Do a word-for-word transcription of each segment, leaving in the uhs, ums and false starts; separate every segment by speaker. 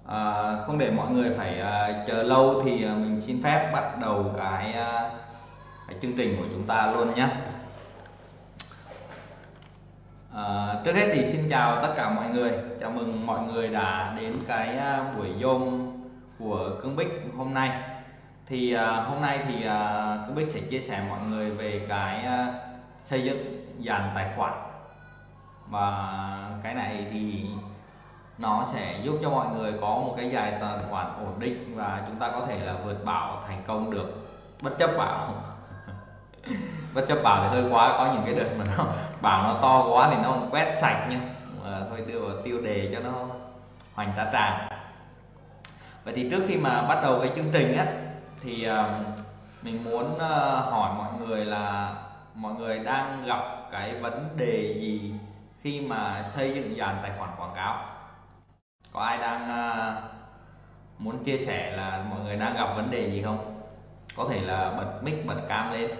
Speaker 1: À, không để mọi người phải à, chờ lâu thì à, mình xin phép bắt đầu cái, à, cái chương trình của chúng ta luôn nhé. À, trước hết thì xin chào tất cả mọi người, chào mừng mọi người đã đến cái à, buổi Zoom của Cương Bích hôm nay. Thì à, hôm nay thì à, Cương Bích sẽ chia sẻ mọi người về cái à, xây dựng dàn tài khoản, và cái này thì nó sẽ giúp cho mọi người có một cái dài tài khoản ổn định và chúng ta có thể là vượt bão thành công được bất chấp bão. Bất chấp bão thì hơi quá, có những cái đợt mà nó bão nó to quá thì nó quét sạch nha, mà thôi đưa vào tiêu đề cho nó hoành tá tràng. Vậy thì trước khi mà bắt đầu cái chương trình á thì uh, mình muốn uh, hỏi mọi người là mọi người đang gặp cái vấn đề gì khi mà xây dựng dàn tài khoản quảng cáo. Có ai đang uh, muốn chia sẻ là mọi người đang gặp vấn đề gì không? Có thể là bật mic bật cam lên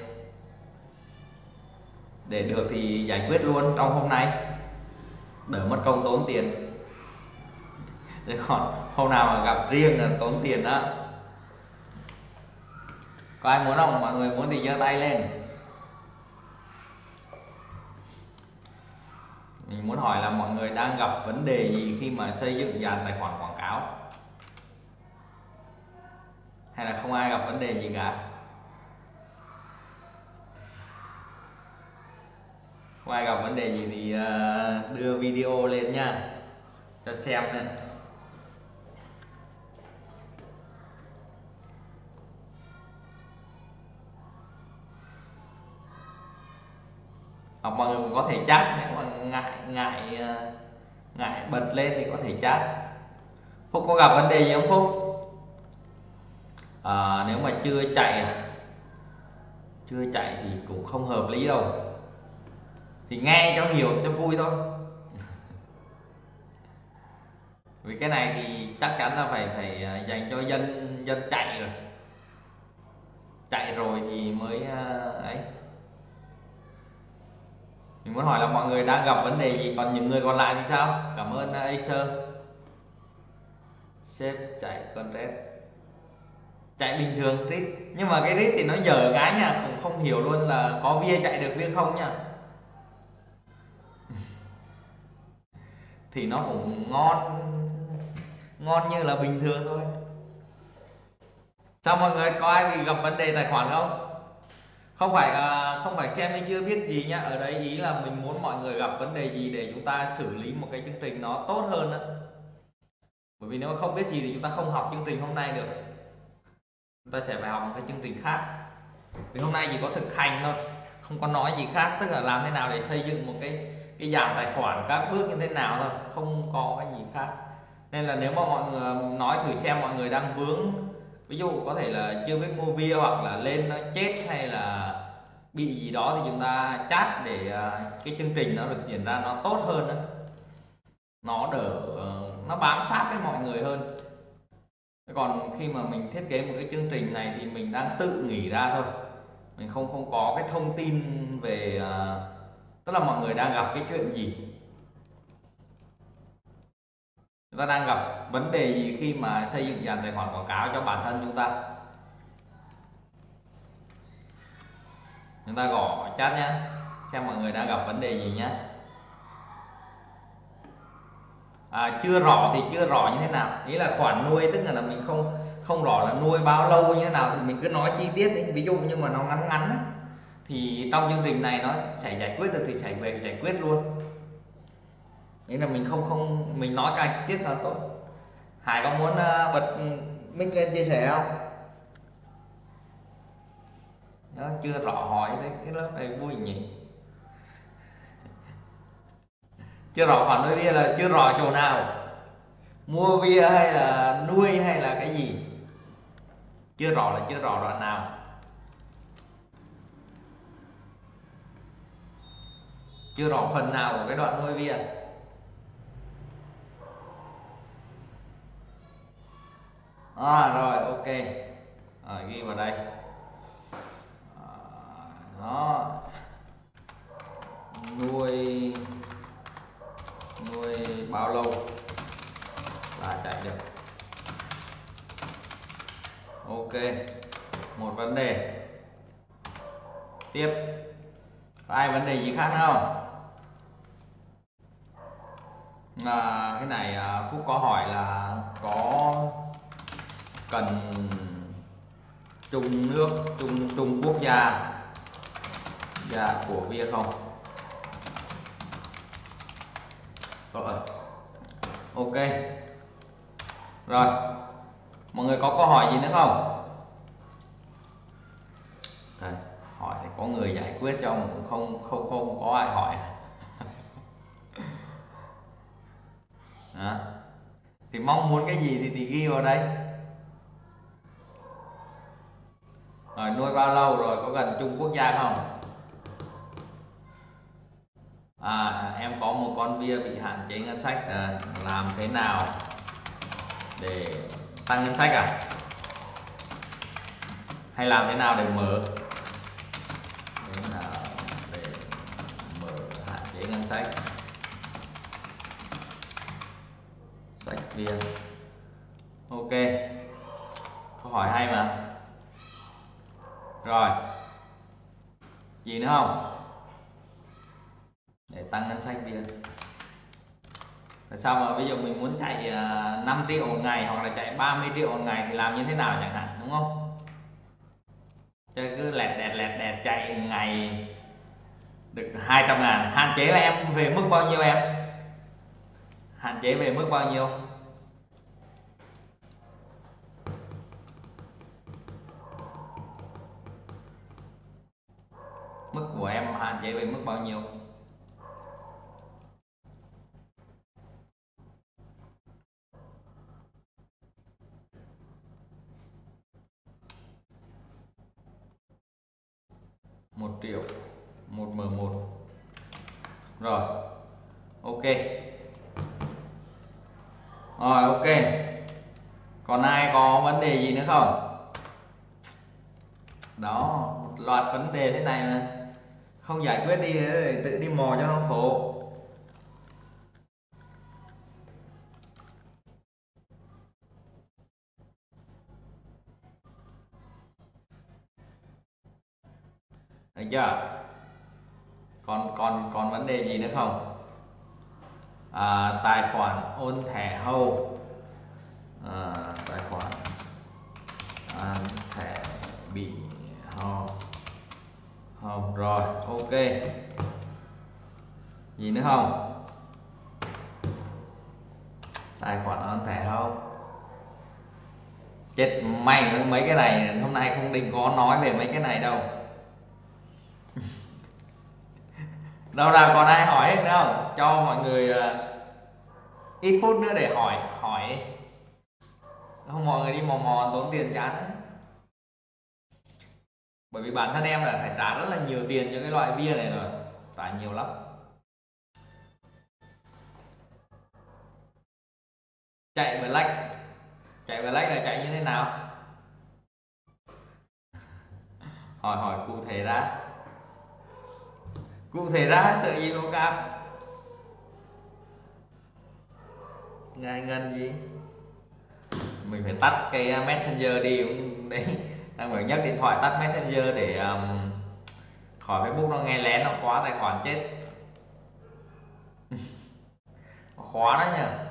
Speaker 1: để được thì giải quyết luôn trong hôm nay, đỡ mất công tốn tiền. Thế còn hôm nào mà gặp riêng là tốn tiền đó. Có ai muốn không? Mọi người muốn thì giơ tay lên. Mình muốn hỏi là mọi người đang gặp vấn đề gì khi mà xây dựng dàn tài khoản quảng cáo, hay là không ai gặp vấn đề gì cả? Không ai gặp vấn đề gì thì đưa video lên nha, cho xem nha. Hoặc mọi người cũng có thể chat, nếu mà ngại ngại ngại bật lên thì có thể chat. Phúc có gặp vấn đề gì không Phúc? À, nếu mà chưa chạy chưa chạy thì cũng không hợp lý đâu, thì nghe cho hiểu cho vui thôi. Vì cái này thì chắc chắn là phải phải dành cho dân dân chạy rồi, chạy rồi thì mới ấy. Mình muốn hỏi là mọi người đang gặp vấn đề gì, còn những người còn lại thì sao? Cảm ơn Acer. Sếp chạy con rét, chạy bình thường rít, nhưng mà cái rít thì nó dở cái nha, cũng không hiểu luôn là có vía chạy được vía không nha. Thì nó cũng ngon ngon như là bình thường thôi. Sao mọi người có ai bị gặp vấn đề tài khoản không? Không phải à, không phải xem hay chưa biết gì nhá, ở đây ý là mình muốn mọi người gặp vấn đề gì để chúng ta xử lý một cái chương trình nó tốt hơn đó. Bởi vì nếu mà không biết gì thì chúng ta không học chương trình hôm nay được, chúng ta sẽ phải học một cái chương trình khác. Vì hôm nay chỉ có thực hành thôi, không có nói gì khác, tức là làm thế nào để xây dựng một cái cái dàn tài khoản, các bước như thế nào thôi, không có cái gì khác. Nên là nếu mà mọi người nói thử xem mọi người đang vướng, ví dụ có thể là chưa biết mua bia, hoặc là lên nó chết, hay là bị gì đó, thì chúng ta chat để cái chương trình nó được diễn ra nó tốt hơn đó. Nó đỡ, nó bám sát với mọi người hơn. Còn khi mà mình thiết kế một cái chương trình này thì mình đang tự nghĩ ra thôi, mình không không có cái thông tin về uh, tức là mọi người đang gặp cái chuyện gì, chúng ta đang gặp vấn đề gì khi mà xây dựng dàn tài khoản quảng cáo cho bản thân chúng ta. Chúng ta gõ chat nhé, xem mọi người đang gặp vấn đề gì nhé. À, chưa rõ thì chưa rõ như thế nào, ý là khoản nuôi tức là, là mình không không rõ là nuôi bao lâu như thế nào, thì mình cứ nói chi tiết đi. Ví dụ như mà nó ngắn ngắn ấy, thì trong chương trình này nó sẽ giải quyết được thì sẽ về giải quyết luôn. Nghĩa là mình không không mình nói càng chi tiết càng tốt. Hải có muốn uh, bật mic lên chia sẻ không? Nó chưa rõ hỏi đấy, cái lớp này vui nhỉ. Chưa rõ khoản nuôi bia là chưa rõ chỗ nào, mua bia hay là nuôi hay là cái gì? Chưa rõ là chưa rõ đoạn nào? Chưa rõ phần nào của cái đoạn nuôi bia? À rồi, ok. À, ghi vào đây. À, đó, nuôi nuôi bao lâu là chạy được. Ok, một vấn đề. Tiếp, có ai vấn đề gì khác nữa không? À, cái này à, Phúc có hỏi là có cần chung nước, chung chung quốc gia gia của bia không? Rồi. Ok. Rồi. Mọi người có câu hỏi gì nữa không? Thôi, hỏi thì có người giải quyết cho mà cũng không không không có ai hỏi. Đó. Thì mong muốn cái gì thì, thì ghi vào đây. Rồi nuôi bao lâu rồi, có gần chung quốc gia không? À, em có một con bia bị hạn chế ngân sách, à, làm thế nào để tăng ngân sách à? Hay làm thế nào để mở? Thế nào để mở hạn chế ngân sách? Sách bia. Ok, câu hỏi hay mà. Rồi, gì nữa không? Để tăng ngân sách bia. Tại sao mà bây giờ mình muốn chạy à, năm triệu một ngày hoặc là chạy ba mươi triệu một ngày thì làm như thế nào chẳng hạn, đúng không? Chứ cứ lẹt đẹt lẹt đẹt chạy ngày được hai trăm ngàn. Hạn chế là em về mức bao nhiêu em? Hạn chế về mức bao nhiêu? Mức của em hạn chế về mức bao nhiêu? Một triệu, một m một. Rồi, ok. Rồi, ok. Còn ai có vấn đề gì nữa không? Đó, một loạt vấn đề thế này mà không giải quyết đi tự đi mò cho nó khổ. Được chưa? Còn còn còn vấn đề gì nữa không? À, tài khoản ôn thẻ hâu. À, tài khoản à, thẻ bị hao hao rồi, ok. Gì nữa không? Tài khoản ôn thẻ hâu. Chết may, mấy cái này hôm nay không định có nói về mấy cái này đâu. Đâu nào còn ai hỏi hết nữa không? Cho mọi người uh, ít phút nữa để hỏi hỏi không mọi người đi mò mò tốn tiền chán đấy. Bởi vì bản thân em là phải trả rất là nhiều tiền cho cái loại bia này rồi, trả nhiều lắm. Chạy black, chạy black là chạy như thế nào? Hỏi hỏi cụ thể ra, cụ thể ra sợ gì không cam? Ngài ngân gì? Mình phải tắt cái messenger đi cũng đấy, đang phải nhấc điện thoại tắt messenger để um, khỏi Facebook nó nghe lén nó khóa tài khoản chết. Nó khóa đó nhỉ.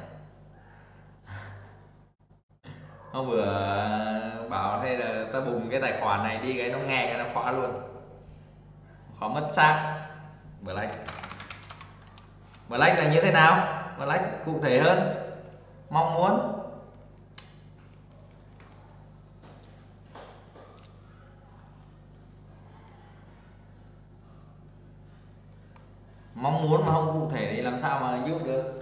Speaker 1: Nó vừa bảo hay là ta bùng cái tài khoản này đi cái nó nghe cái nó khóa luôn, khóa mất xác. Black, Black là như thế nào? Black cụ thể hơn, mong muốn. Mong muốn mà không cụ thể thì làm sao mà giúp được?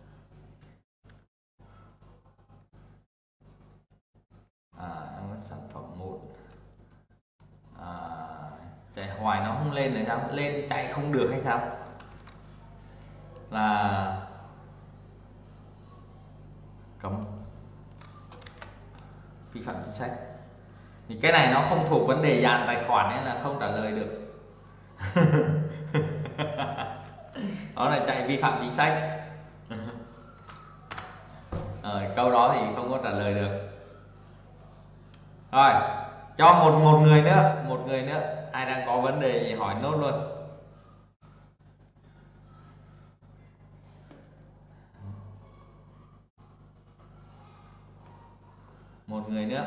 Speaker 1: À, sản phẩm một. À, chạy hoài nó không lên là sao? Lên chạy không được hay sao? Là cấm, vi phạm chính sách. Thì cái này nó không thuộc vấn đề dàn tài khoản nên là không trả lời được. Đó là chạy vi phạm chính sách. Ờ, câu đó thì không có trả lời được. Rồi, cho một một người nữa, một người nữa, ai đang có vấn đề gì hỏi nốt luôn. Một người nữa.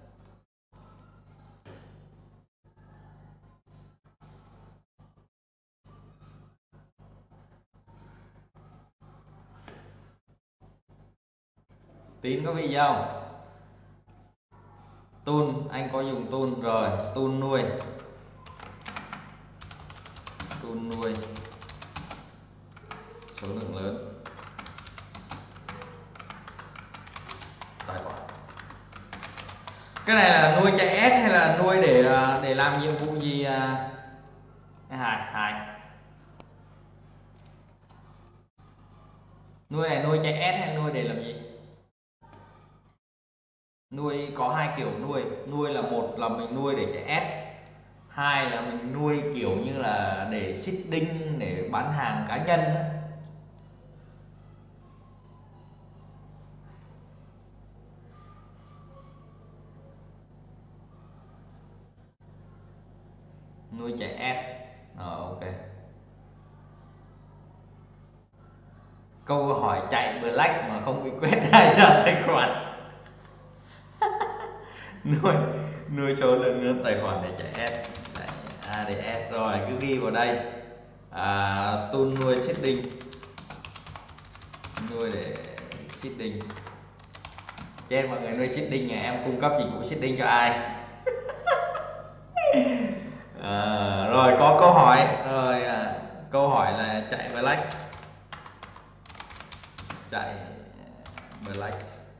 Speaker 1: Tín có bị gì không? Tun, anh có dùng tun rồi, tun nuôi. Tun nuôi số lượng lớn tài khoản. Cái này là nuôi chạy ét hay là nuôi để để làm nhiệm vụ gì? Hải Hải nuôi này nuôi chạy ét hay nuôi để làm gì? Nuôi có hai kiểu nuôi. Nuôi là một là mình nuôi để chạy ét, hai là mình nuôi kiểu như là để seeding, để bán hàng cá nhân đó. Nuôi chạy ét. Ờ, ok. Câu hỏi chạy black mà không bị quét hai trăm tài khoản. nuôi nuôi số lượng lớn tài khoản để chạy ét, a đê ét. Rồi cứ ghi vào đây. À, tool nuôi seeding, nuôi để seeding. Trên mọi người nuôi seeding nhà em cung cấp dịch vụ seeding cho ai? À, rồi có câu hỏi rồi. À, câu hỏi là chạy black, chạy black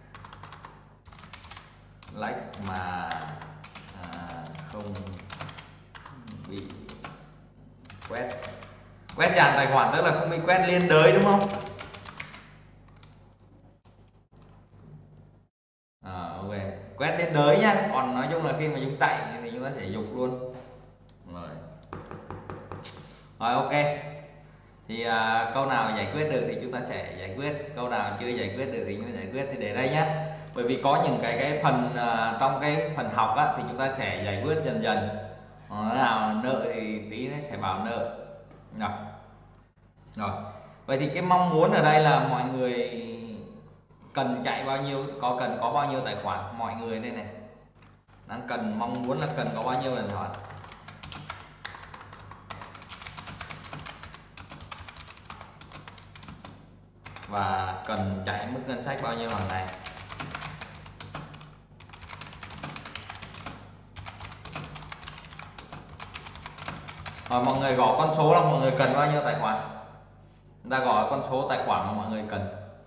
Speaker 1: black mà à, không bị quét quét dàn tài khoản, tức là không bị quét liên đới đúng không? À, ok, quét liên đới nhá. Còn nói chung là khi mà chúng chạy thì chúng ta sẽ dục luôn. Rồi, rồi ok. Thì à, câu nào giải quyết được thì chúng ta sẽ giải quyết, câu nào chưa giải quyết được thì chúng ta giải quyết. Thì để đây nhé, bởi vì có những cái cái phần à, trong cái phần học á, thì chúng ta sẽ giải quyết dần dần. Nó nào nợ thì tí nó sẽ bảo nợ. Rồi. Rồi, vậy thì cái mong muốn ở đây là mọi người cần chạy bao nhiêu, có cần có bao nhiêu tài khoản mọi người đây này, đang cần mong muốn là cần có bao nhiêu tài khoản và cần chạy mức ngân sách bao nhiêu hàng ngày. Rồi mọi người gõ con số là mọi người cần bao nhiêu tài khoản. Chúng ta gõ con số tài khoản mà mọi người cần.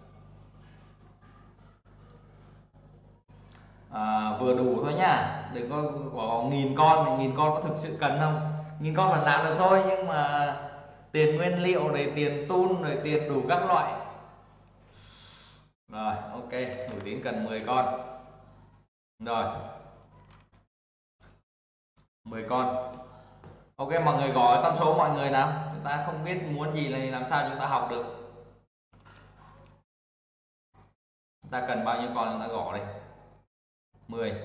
Speaker 1: À, vừa đủ thôi nhá, đừng có có nghìn con. Nghìn con có thực sự cần không? Nghìn con vẫn làm được thôi, nhưng mà tiền nguyên liệu rồi tiền tool rồi tiền đủ các loại. Rồi ok, Nổi Tiếng cần mười con. Rồi mười con. Ok, mọi người gõ con số mọi người nào. Chúng ta không biết muốn gì là làm sao chúng ta học được. Chúng ta cần bao nhiêu con chúng ta gõ đây. Mười.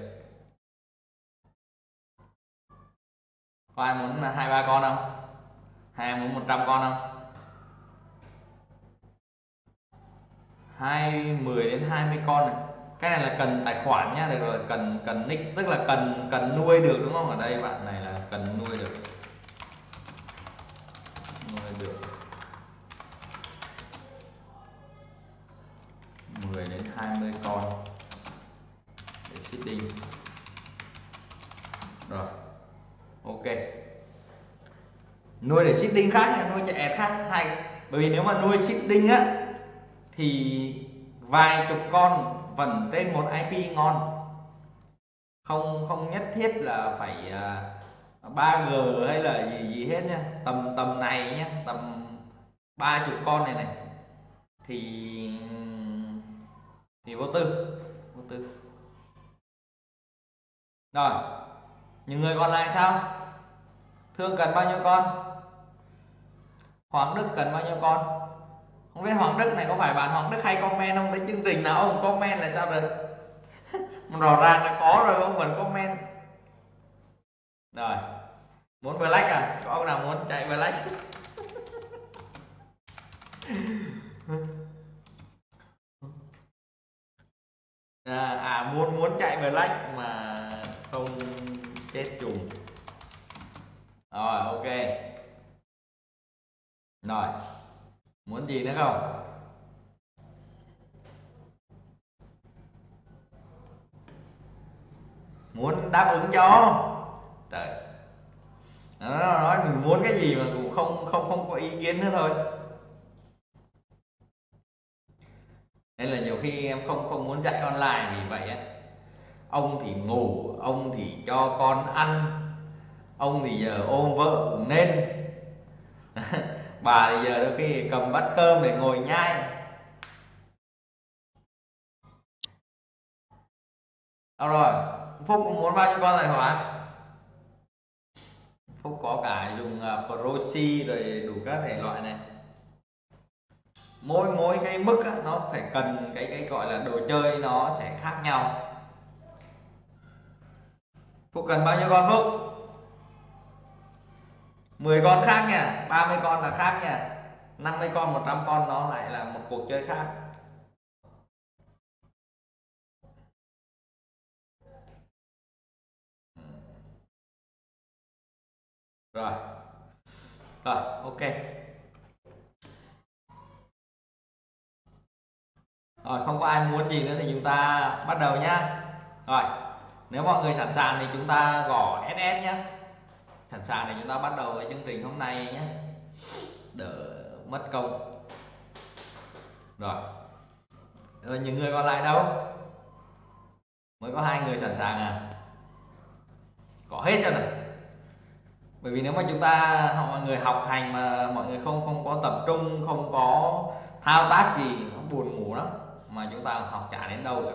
Speaker 1: Có ai muốn hai ba con không? Hay muốn một trăm con không? Hai mười đến hai mươi con này. Cái này là cần tài khoản nhá, được rồi, cần cần nick, tức là cần cần nuôi được đúng không? Ở đây bạn này là cần nuôi được. Nuôi được mười đến hai mươi con để seeding. Rồi. Ok. Nuôi để seeding khác nha, nuôi chạy ẹt khác hai. Bởi vì nếu mà nuôi seeding á thì vài chục con vẫn trên một i pê ngon. Không không nhất thiết là phải uh, ba G hay là gì gì hết nha. Tầm tầm này nhá, tầm ba chục con này này thì thì vô tư, vô tư. Rồi, những người còn lại sao? Thương cần bao nhiêu con? Hoàng Đức cần bao nhiêu con? Không biết Hoàng Đức này có phải bạn Hoàng Đức hay comment không? Thấy chương trình nào ông comment là sao rồi? Rõ ràng là có rồi ông vẫn comment. Rồi, muốn black à? Có ông nào muốn chạy black? À, à muốn muốn chạy black mà không chết trùng. Rồi, ok. Rồi, muốn gì nữa không? Muốn đáp ứng cho. Trời, nó nói mình muốn cái gì mà cũng không không không có ý kiến nữa thôi. Nên là nhiều khi em không không muốn dạy online vì vậy á. Ông thì ngủ, ông thì cho con ăn, ông thì giờ ôm vợ cũng nên. Bà thì giờ đôi khi cầm bát cơm để ngồi nhai. Đâu rồi, Phúc muốn bao nhiêu con tài khoản? Phúc có cả dùng uh, Proxy rồi đủ các thể loại này. Mỗi mỗi cái mức á, nó phải cần cái cái gọi là đồ chơi nó sẽ khác nhau. Phúc cần bao nhiêu con Phúc? mười con khác nha, ba mươi con là khác nha, năm mươi con, một trăm con nó lại là một cuộc chơi khác. Rồi, rồi, ok. Rồi, không có ai muốn gì nữa thì chúng ta bắt đầu nhá. Rồi, nếu mọi người sẵn sàng thì chúng ta gõ ét ét nhé. Sẵn sàng để chúng ta bắt đầu cái chương trình hôm nay nhé, đỡ mất công. Rồi, rồi những người còn lại đâu? Mới có hai người sẵn sàng à? Có hết cho nào. Bởi vì nếu mà chúng ta mọi người học hành mà mọi người không không có tập trung, không có thao tác gì, nó buồn ngủ lắm, mà chúng ta học chả đến đâu cả.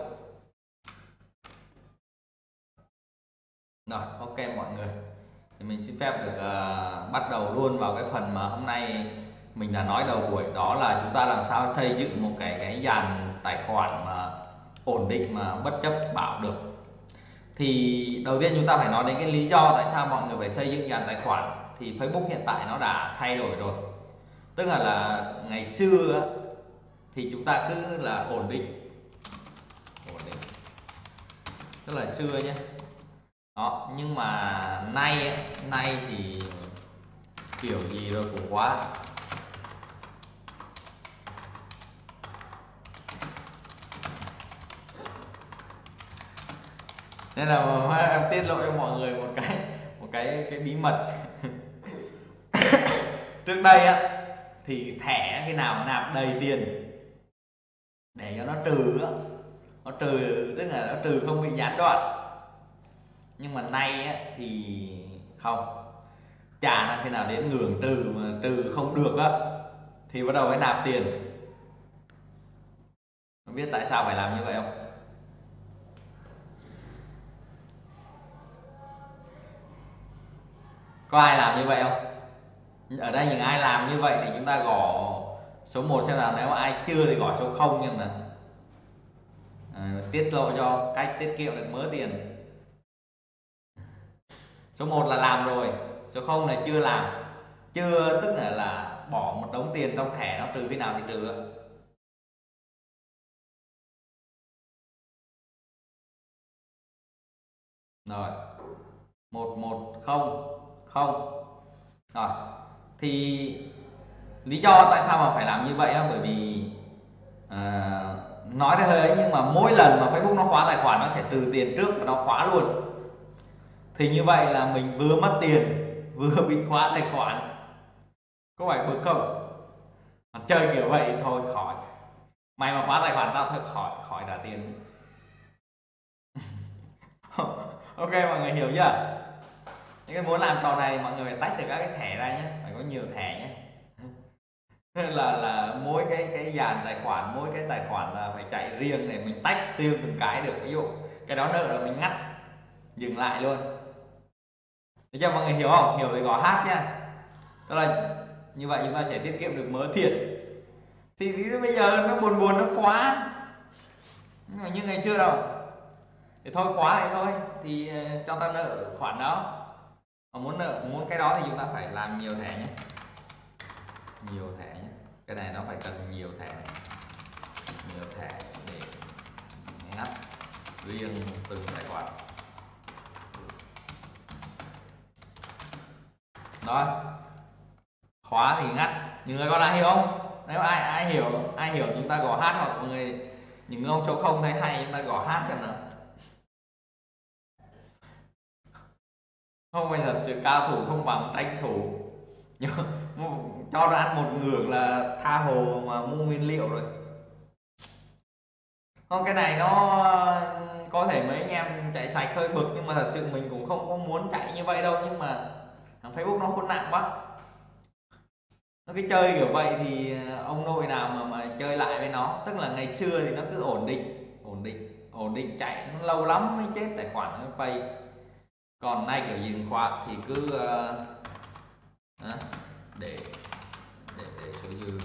Speaker 1: Rồi, ok mọi người, thì mình xin phép được uh, bắt đầu luôn vào cái phần mà hôm nay mình đã nói đầu buổi, đó là chúng ta làm sao xây dựng một cái cái dàn tài khoản mà ổn định mà bất chấp bão được. Thì đầu tiên chúng ta phải nói đến cái lý do tại sao mọi người phải xây dựng dàn tài khoản. Thì Facebook hiện tại nó đã thay đổi rồi, tức là, là ngày xưa thì chúng ta cứ là ổn định, ổn định tức là xưa nhé. Đó, nhưng mà nay nay thì kiểu gì rồi cũng quá. Nên là em tiết lộ cho mọi người một cái một cái cái bí mật. Trước đây á thì thẻ khi nào nạp đầy tiền để cho nó trừ á, nó trừ tức là nó trừ không bị gián đoạn. Nhưng mà nay á thì không, trả là khi nào đến ngưỡng trừ mà trừ không được á thì bắt đầu phải nạp tiền. Không biết tại sao phải làm như vậy không? Có ai làm như vậy không? Ở đây những ai làm như vậy thì chúng ta gõ số một xem nào, nếu mà ai chưa thì gõ số không nhưng mà à, tiết lộ cho cách tiết kiệm được mớ tiền. Số một là làm rồi, số không là chưa làm. Chưa tức là là bỏ một đống tiền trong thẻ, nó trừ khi nào thì trừ. Rồi, một một không không. Rồi, thì lý do tại sao mà phải làm như vậy á, bởi vì à, nói thì hơi ấy nhưng mà mỗi lần mà Facebook nó khóa tài khoản nó sẽ trừ tiền trước và nó khóa luôn. Thì như vậy là mình vừa mất tiền vừa bị khóa tài khoản, có phải bực không? Mà chơi kiểu vậy thôi khỏi, mày mà khóa tài khoản tao thôi khỏi khỏi trả tiền. Ok mọi người hiểu chưa? Những cái muốn làm trò này mọi người phải tách được các cái thẻ ra nhé, phải có nhiều thẻ nhé. Nên là là mỗi cái cái dàn tài khoản, mỗi cái tài khoản là phải chạy riêng để mình tách riêng từng cái được. Ví dụ cái đó nợ là mình ngắt dừng lại luôn. Được chưa mọi người hiểu không? Hiểu thì gõ hát nha. Tức là như vậy chúng ta sẽ tiết kiệm được mớ tiền. Thì bây giờ nó buồn buồn nó khóa, nhưng mà như ngày xưa đâu, thì thôi khóa thì thôi, thì cho ta nợ khoản đó. Mà muốn nợ muốn cái đó thì chúng ta phải làm nhiều thẻ nhé, nhiều thẻ nhé. Cái này nó phải cần nhiều thẻ, nhiều thẻ để ngắt riêng từng tài khoản. Rồi khóa thì ngắt, những người còn lại hiểu không? Nếu ai ai hiểu ai hiểu chúng ta gõ hát, hoặc mọi người những ông số không thấy hay chúng ta gõ hát xem nào. Không phải thật sự cao thủ không bằng tranh thủ, nhưng cho ra ăn một ngưỡng là tha hồ mà mua nguyên liệu rồi. Không, cái này nó có thể mấy anh em chạy sạch hơi bực, nhưng mà thật sự mình cũng không có muốn chạy như vậy đâu. Nhưng mà Facebook nó hỗn nặng quá, nó cái chơi kiểu vậy thì ông nội nào mà mà chơi lại với nó. Tức là ngày xưa thì nó cứ ổn định ổn định ổn định chạy, nó lâu lắm mới chết tài khoản nó pay. Còn nay kiểu gì khóa thì cứ uh, để để để số dư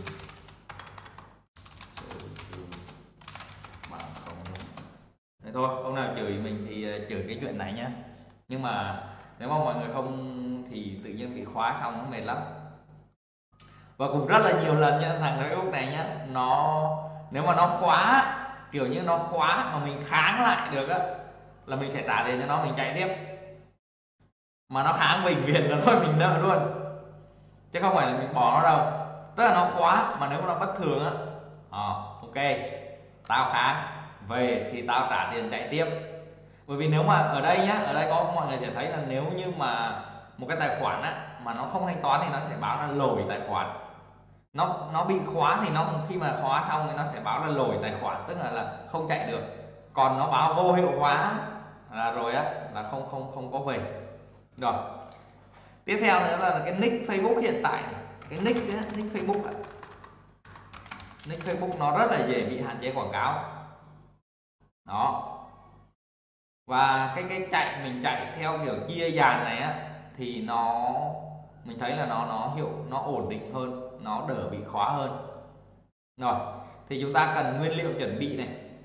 Speaker 1: số dư bằng không. Thế thôi, ông nào chửi mình thì chửi cái chuyện này nhé. Nhưng mà nếu mà mọi người không thì tự nhiên bị khóa xong nó mệt lắm. Và cũng rất là nhiều lần nhá, thằng Facebook này nhá, nó nếu mà nó khóa kiểu như nó khóa mà mình kháng lại được á, là mình sẽ trả tiền cho nó, mình chạy tiếp. Mà nó kháng mình viện là thôi mình nợ luôn, chứ không phải là mình bỏ nó đâu. Tức là nó khóa mà nếu mà nó bất thường á, à, ok tao kháng về thì tao trả tiền chạy tiếp. Bởi vì nếu mà ở đây nhá, ở đây có mọi người sẽ thấy là nếu như mà một cái tài khoản á mà nó không thanh toán thì nó sẽ báo là lỗi tài khoản. nó nó bị khóa thì nó khi mà khóa xong thì nó sẽ báo là lỗi tài khoản, tức là là không chạy được. Còn nó báo vô hiệu hóa là rồi á, là không không không có về. Rồi tiếp theo nữa là cái nick Facebook hiện tại này. Cái nick ấy, nick Facebook ấy. Nick Facebook nó rất là dễ bị hạn chế quảng cáo đó. Và cái cái chạy mình chạy theo kiểu chia dàn này á, thì nó mình thấy là nó nó hiệu nó ổn định hơn, nó đỡ bị khóa hơn. Rồi thì chúng ta cần nguyên liệu chuẩn bị này.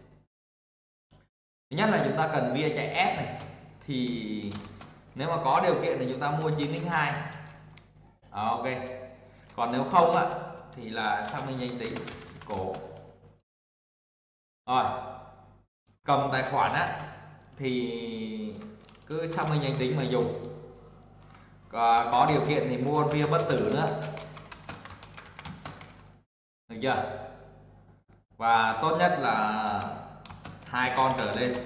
Speaker 1: Thứ nhất là chúng ta cần vía chạy ép này, thì nếu mà có điều kiện thì chúng ta mua chín linh hai. À, ok. Còn nếu không á thì là xác minh danh tính cổ. Rồi cầm tài khoản á thì cứ xác minh danh tính mà dùng. Có, có điều kiện thì mua vía bất tử nữa, được chưa? Và tốt nhất là hai con trở lên.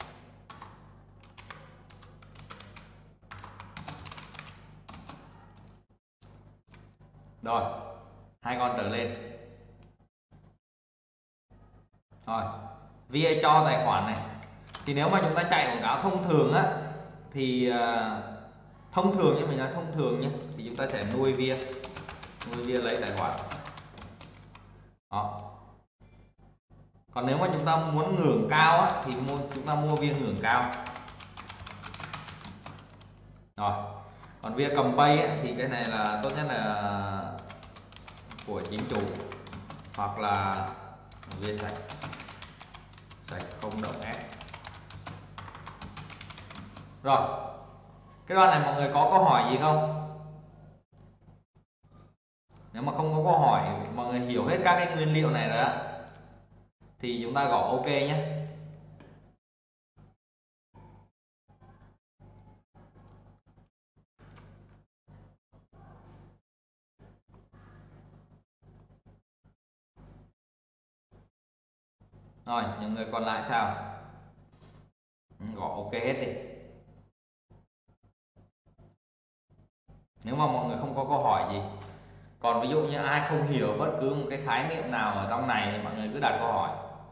Speaker 1: Rồi hai con trở lên. Rồi vê a cho tài khoản này, thì nếu mà chúng ta chạy quảng cáo thông thường á thì uh, thông thường nhé, mình nói thông thường nhé, thì chúng ta sẽ nuôi vía, nuôi vía lấy tài khoản đó. Còn nếu mà chúng ta muốn ngưỡng cao á, thì mua chúng ta mua vía ngưỡng cao. Rồi còn vía cầm pay á, thì cái này là tốt nhất là của chính chủ, hoặc là vía sạch, sạch không động ép. Rồi cái đoạn này mọi người có câu hỏi gì không? Nếu mà không có câu hỏi, mọi người hiểu hết các cái nguyên liệu này rồi á, thì chúng ta gõ ok nhé. Rồi những người còn lại sao? Gõ ok hết đi. Nếu mà mọi người không có câu hỏi gì. Còn ví dụ như ai không hiểu bất cứ một cái khái niệm nào ở trong này thì mọi người cứ đặt câu hỏi.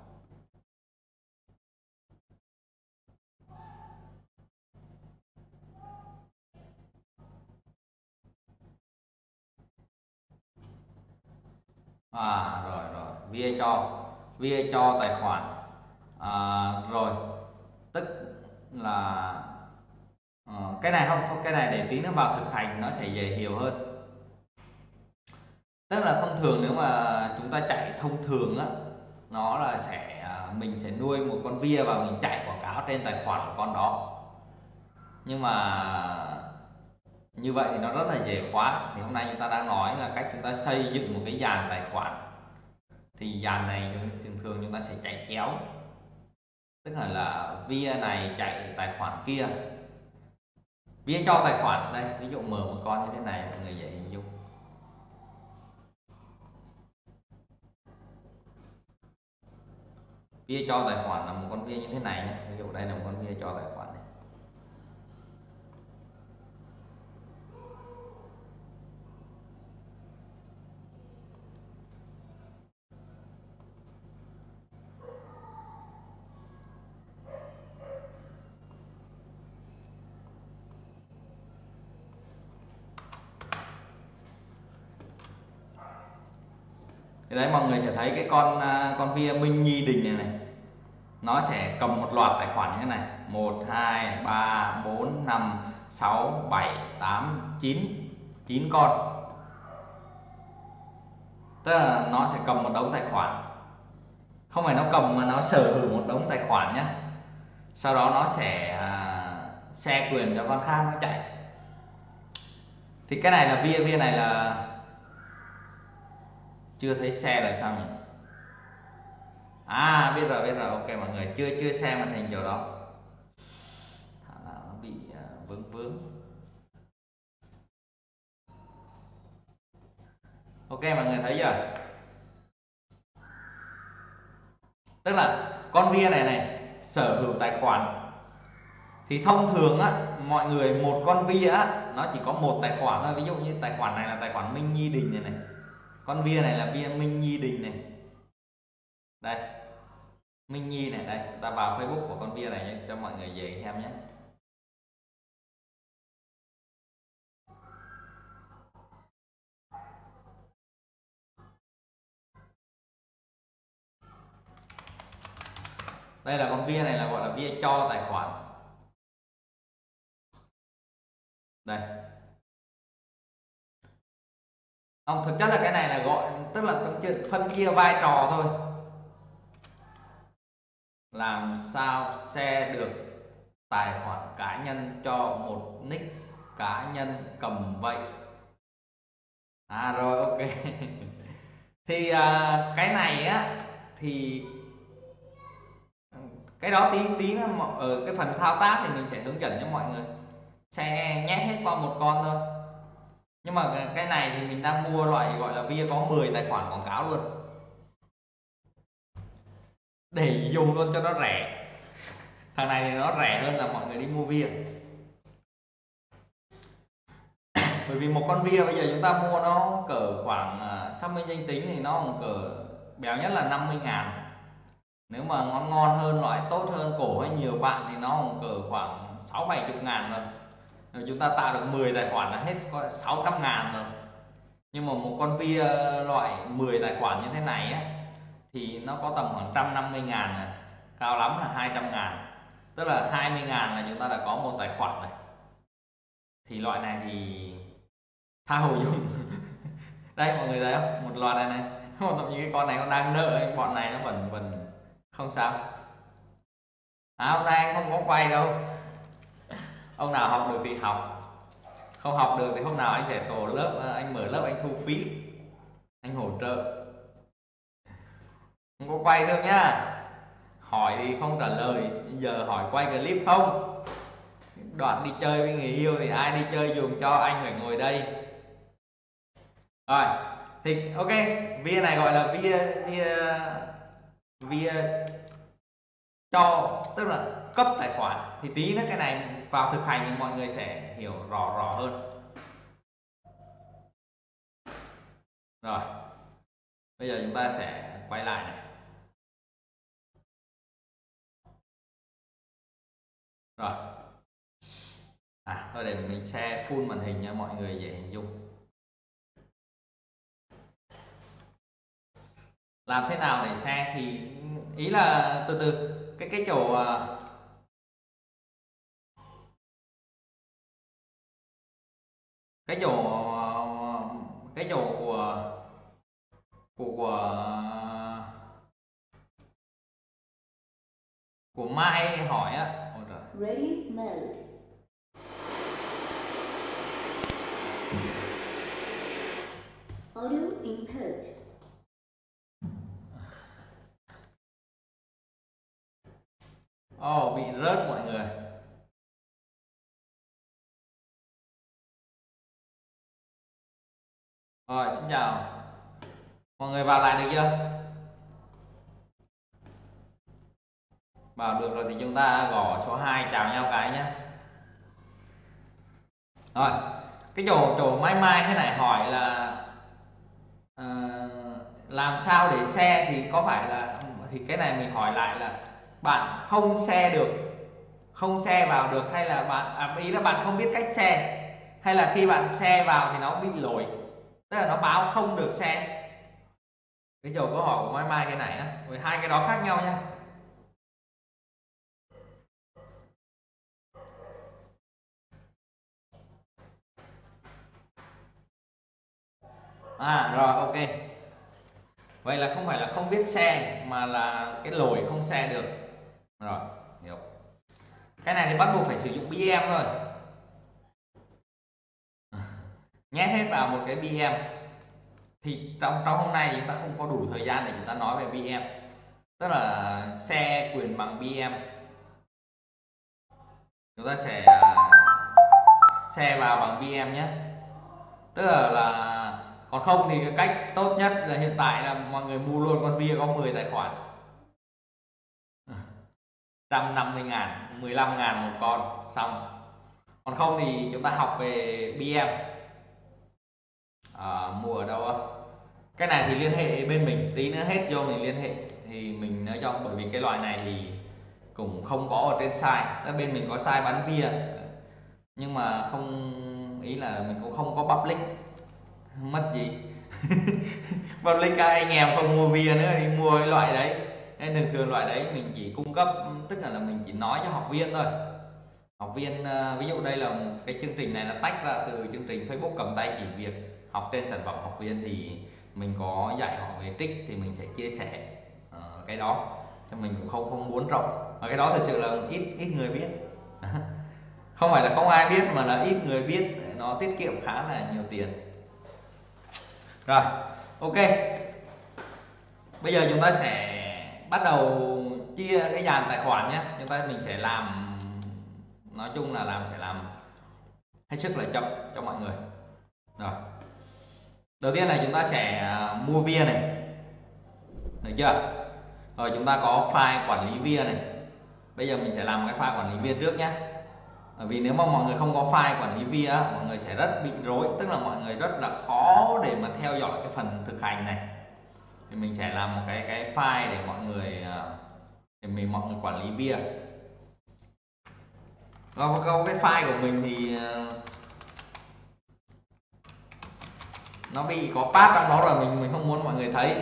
Speaker 1: À rồi rồi, vê a cho vê a cho tài khoản. À, rồi tức là uh, cái này không thôi, cái này để tí nữa vào thực hành nó sẽ dễ hiểu hơn. Tức là thông thường nếu mà chúng ta chạy thông thường á, nó là sẽ mình sẽ nuôi một con vía và mình chạy quảng cáo cáo trên tài khoản của con đó. Nhưng mà như vậy thì nó rất là dễ khóa. Thì hôm nay chúng ta đang nói là cách chúng ta xây dựng một cái dàn tài khoản. Thì dàn này thường thường chúng ta sẽ chạy chéo, tức là là via này chạy tài khoản kia, via cho tài khoản. Đây ví dụ mở một con như thế này, mọi người dễ hình dung. Via cho tài khoản là một con via như thế này nhé. Ví dụ đây là một con via cho tài khoản này. Thì đấy mọi người sẽ thấy cái con con via Minh Nhi Đình này này, nó sẽ cầm một loạt tài khoản như thế này: một hai ba bốn năm sáu bảy tám chín, chín con. Tức là nó sẽ cầm một đống tài khoản, không phải nó cầm mà nó sở hữu một đống tài khoản nhé. Sau đó nó sẽ uh, share quyền cho con khác nó chạy. Thì cái này là via via này là chưa thấy share là sao nhỉ? À biết rồi biết rồi, ok mọi người chưa chưa share màn hình kiểu đó, thảo nào nó bị uh, vướng vướng. Ok mọi người thấy chưa? Tức là con via này này sở hữu tài khoản. Thì thông thường á, mọi người một con via á, nó chỉ có một tài khoản thôi. Ví dụ như tài khoản này là tài khoản Minh Nhi Đình này này, con via này là via Minh Nhi Đình này. Đây Minh Nhi này, đây ta vào Facebook của con via này nhé, cho mọi người dễ xem nhé. Đây là con via này là gọi là via cho tài khoản. Đây không, thực chất là cái này là gọi, tức là trong chuyện phân chia vai trò thôi. Làm sao share được tài khoản cá nhân cho một nick cá nhân cầm vậy? À rồi ok. Thì à, cái này á thì cái đó tí tí nó ở cái phần thao tác thì mình sẽ hướng dẫn cho mọi người, sẽ nhét hết qua một con thôi. Nhưng mà cái này thì mình đang mua loại gọi là via có mười tài khoản quảng cáo luôn, để dùng luôn cho nó rẻ. Thằng này thì nó rẻ hơn là mọi người đi mua via. Bởi vì một con via bây giờ chúng ta mua nó cỡ khoảng xác minh danh tính thì nó cũng cỡ béo nhất là năm mươi ngàn. Nếu mà ngon ngon hơn, loại tốt hơn, cổ hay nhiều bạn thì nó cũng cỡ khoảng sáu bảy chục ngàn rồi. Rồi chúng ta tạo được mười tài khoản là hết có sáu trăm ngàn rồi. Nhưng mà một con via loại mười tài khoản như thế này á, thì nó có tầm khoảng một trăm năm mươi ngàn này, cao lắm là hai trăm ngàn. Tức là hai mươi ngàn là chúng ta đã có một tài khoản này. Thì loại này thì tha hồ dùng. Đây mọi người thấy không, một loạt này này, thậm chí cái con này nó đang nợ, bọn này nó vẫn vẫn không sao. À, hôm nay anh không có quay đâu, ông nào học được thì học, không học được thì hôm nào anh sẽ tổ lớp, anh mở lớp anh thu phí, anh hỗ trợ. Không có quay đâu nhá, hỏi thì không trả lời. Bây giờ hỏi quay clip không, đoạn đi chơi với người yêu thì ai đi chơi dùng cho, anh phải ngồi đây. Rồi thì ok, via này gọi là via via via cho, tức là cấp tài khoản. Thì tí nữa cái này vào thực hành thì mọi người sẽ hiểu rõ rõ hơn. Rồi bây giờ chúng ta sẽ quay lại này. Rồi à thôi để mình share full màn hình cho mọi người dễ hình dung. Làm thế nào để share thì ý là từ từ cái cái chỗ cái chỗ cái chỗ của của của của Mai hỏi á. Ôi trời.
Speaker 2: Ready mode. Audio input.
Speaker 1: Ồ, oh, bị rớt mọi người. Rồi, xin chào. Mọi người vào lại được chưa? Vào được rồi thì chúng ta gõ số hai chào nhau cái nhé. Rồi, cái chỗ chỗ Mai Mai thế này hỏi là à, làm sao để share thì có phải là thì cái này mình hỏi lại là bạn không share được, không share vào được hay là bạn à, ý là bạn không biết cách share hay là khi bạn share vào thì nó bị lỗi, tức là nó báo không được share. Cái chỗ câu hỏi của Mai Mai cái này á, với hai cái đó khác nhau nha. À rồi, ok. Vậy là không phải là không biết share mà là cái lỗi không share được. Rồi, hiểu. Cái này thì bắt buộc phải sử dụng bê em thôi. Nhét hết vào một cái bê em. Thì trong trong hôm nay thì chúng ta không có đủ thời gian để chúng ta nói về bê em. Tức là share quyền bằng bê em. Chúng ta sẽ share vào bằng bê em nhé. Tức là, là còn không thì cái cách tốt nhất là hiện tại là mọi người mua luôn con bia có mười tài khoản. một trăm năm mươi ngàn, mười lăm ngàn một con xong. Còn không thì chúng ta học về bê em. À, mua ở đâu á? Cái này thì liên hệ bên mình, tí nữa hết vô mình liên hệ thì mình nói cho, bởi vì cái loại này thì cũng không có ở trên site. Là bên mình có site bán bia nhưng mà không, ý là mình cũng không có public, mất gì. Public các anh em không mua bia nữa đi mua cái loại đấy, nên thường thường loại đấy mình chỉ cung cấp, tức là, là mình chỉ nói cho học viên thôi. Học viên ví dụ đây là cái chương trình này là tách ra từ chương trình Facebook cầm tay chỉ việc học trên sản phẩm học viên, thì mình có dạy họ về trích thì mình sẽ chia sẻ uh, cái đó, cho mình cũng không không muốn rộng, và cái đó thật sự là ít ít người biết. Không phải là không ai biết mà là ít người biết, nó tiết kiệm khá là nhiều tiền. Rồi, ok. Bây giờ chúng ta sẽ bắt đầu chia cái dàn tài khoản nhé. Chúng ta mình sẽ làm, nói chung là làm sẽ làm hết sức là chậm cho mọi người. Rồi, đầu tiên là chúng ta sẽ mua bia này, được chưa? Rồi chúng ta có file quản lý bia này. Bây giờ mình sẽ làm cái file quản lý bia trước nhé. Bởi vì nếu mà mọi người không có file quản lý bia, mọi người sẽ rất bị rối, tức là mọi người rất là khó để mà theo dõi cái phần thực hành này. Thì mình sẽ làm một cái cái file để mọi người để mình mọi người quản lý bia. Và cái file của mình thì nó bị có path trong đó rồi, mình mình không muốn mọi người thấy.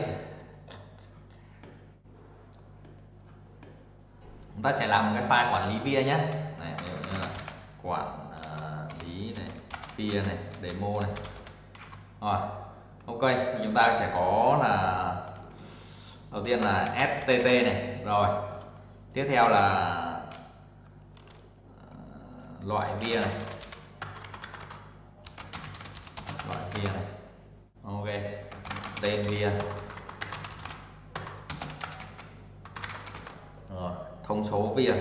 Speaker 1: Chúng ta sẽ làm một cái file quản lý bia nhé. Này, ví dụ như là quản uh, lý này, bia này, demo này. Rồi, ok, thì chúng ta sẽ có là đầu tiên là ét tê tê này, rồi tiếp theo là uh, loại bia này, loại bia này, ok, tên bia, rồi thông số bia,